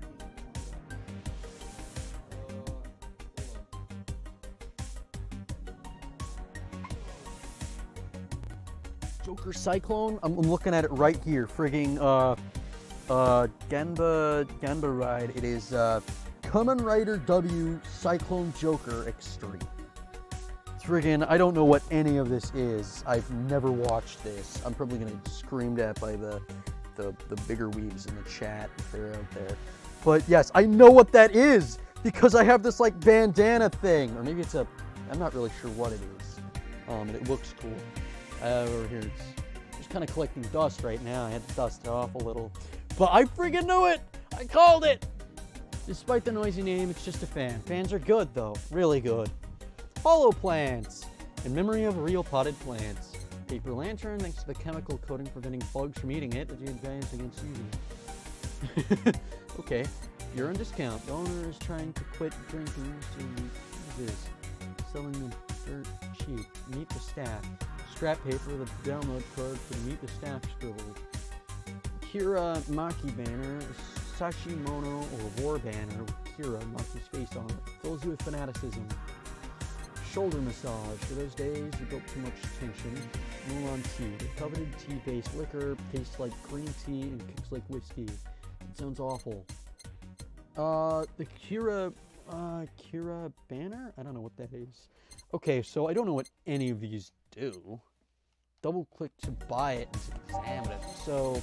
Speaker 1: Joker Cyclone. I'm, I'm looking at it right here. Frigging uh, uh, Ganba Ganba Ride. It is uh, Kamen Rider W Cyclone Joker Extreme. It's friggin'. I don't know what any of this is. I've never watched this. I'm probably gonna get screamed at by the the the bigger weebs in the chat if they're out there. But yes, I know what that is because I have this like bandana thing, or maybe it's a. I'm not really sure what it is. Um, and it looks cool. Uh, over here, it's just kind of collecting dust right now. I had to dust it off a little. But I friggin' knew it! I called it! Despite the noisy name, it's just a fan. Fans are good, though. Really good. Hollow plants! In memory of real potted plants. Paper lantern, thanks to the chemical coating preventing bugs from eating it, that you advise against using it. Okay. You're on discount. The owner is trying to quit drinking, so what is this? Selling them dirt cheap. Meet the staff. Scrap paper with a download card for the Meet the Staff scribbles. Kira Maki banner, Sashimono or War banner with Kira Maki's face on it. Fills you with fanaticism. Shoulder massage. For those days you built too much tension. Mulan tea. The coveted tea-based liquor tastes like green tea and kicks like whiskey. It sounds awful. Uh, the Kira, uh, Kira banner? I don't know what that is. Okay, so I don't know what any of these do. Double click to buy it and to examine it. So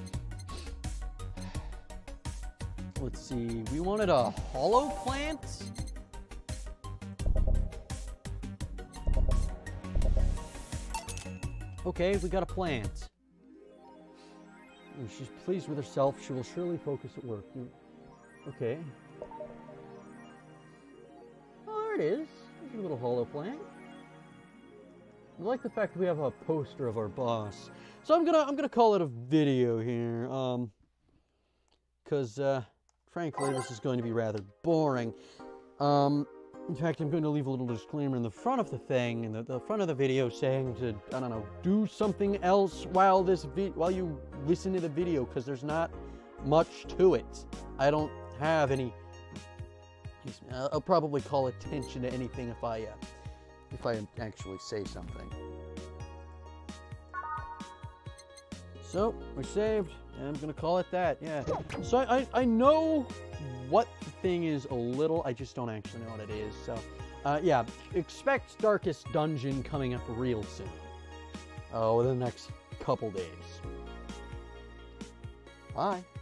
Speaker 1: let's see. We wanted a hollow plant. Okay, we got a plant. She's pleased with herself. She will surely focus at work. Okay. Oh, there it is. There's a little hollow plant. I like the fact that we have a poster of our boss. So I'm gonna I'm gonna call it a video here. Um because uh frankly this is going to be rather boring. Um in fact I'm going to leave a little disclaimer in the front of the thing, in the, the front of the video saying to, I don't know, do something else while this vi while you listen to the video, because there's not much to it. I don't have any uh, I'll probably call attention to anything if I uh, if I actually say something. So, we're saved, and I'm gonna call it that, yeah. So I, I, I know what the thing is a little, I just don't actually know what it is, so. Uh, yeah, expect Darkest Dungeon coming up real soon. Oh, uh, within the next couple days. Bye.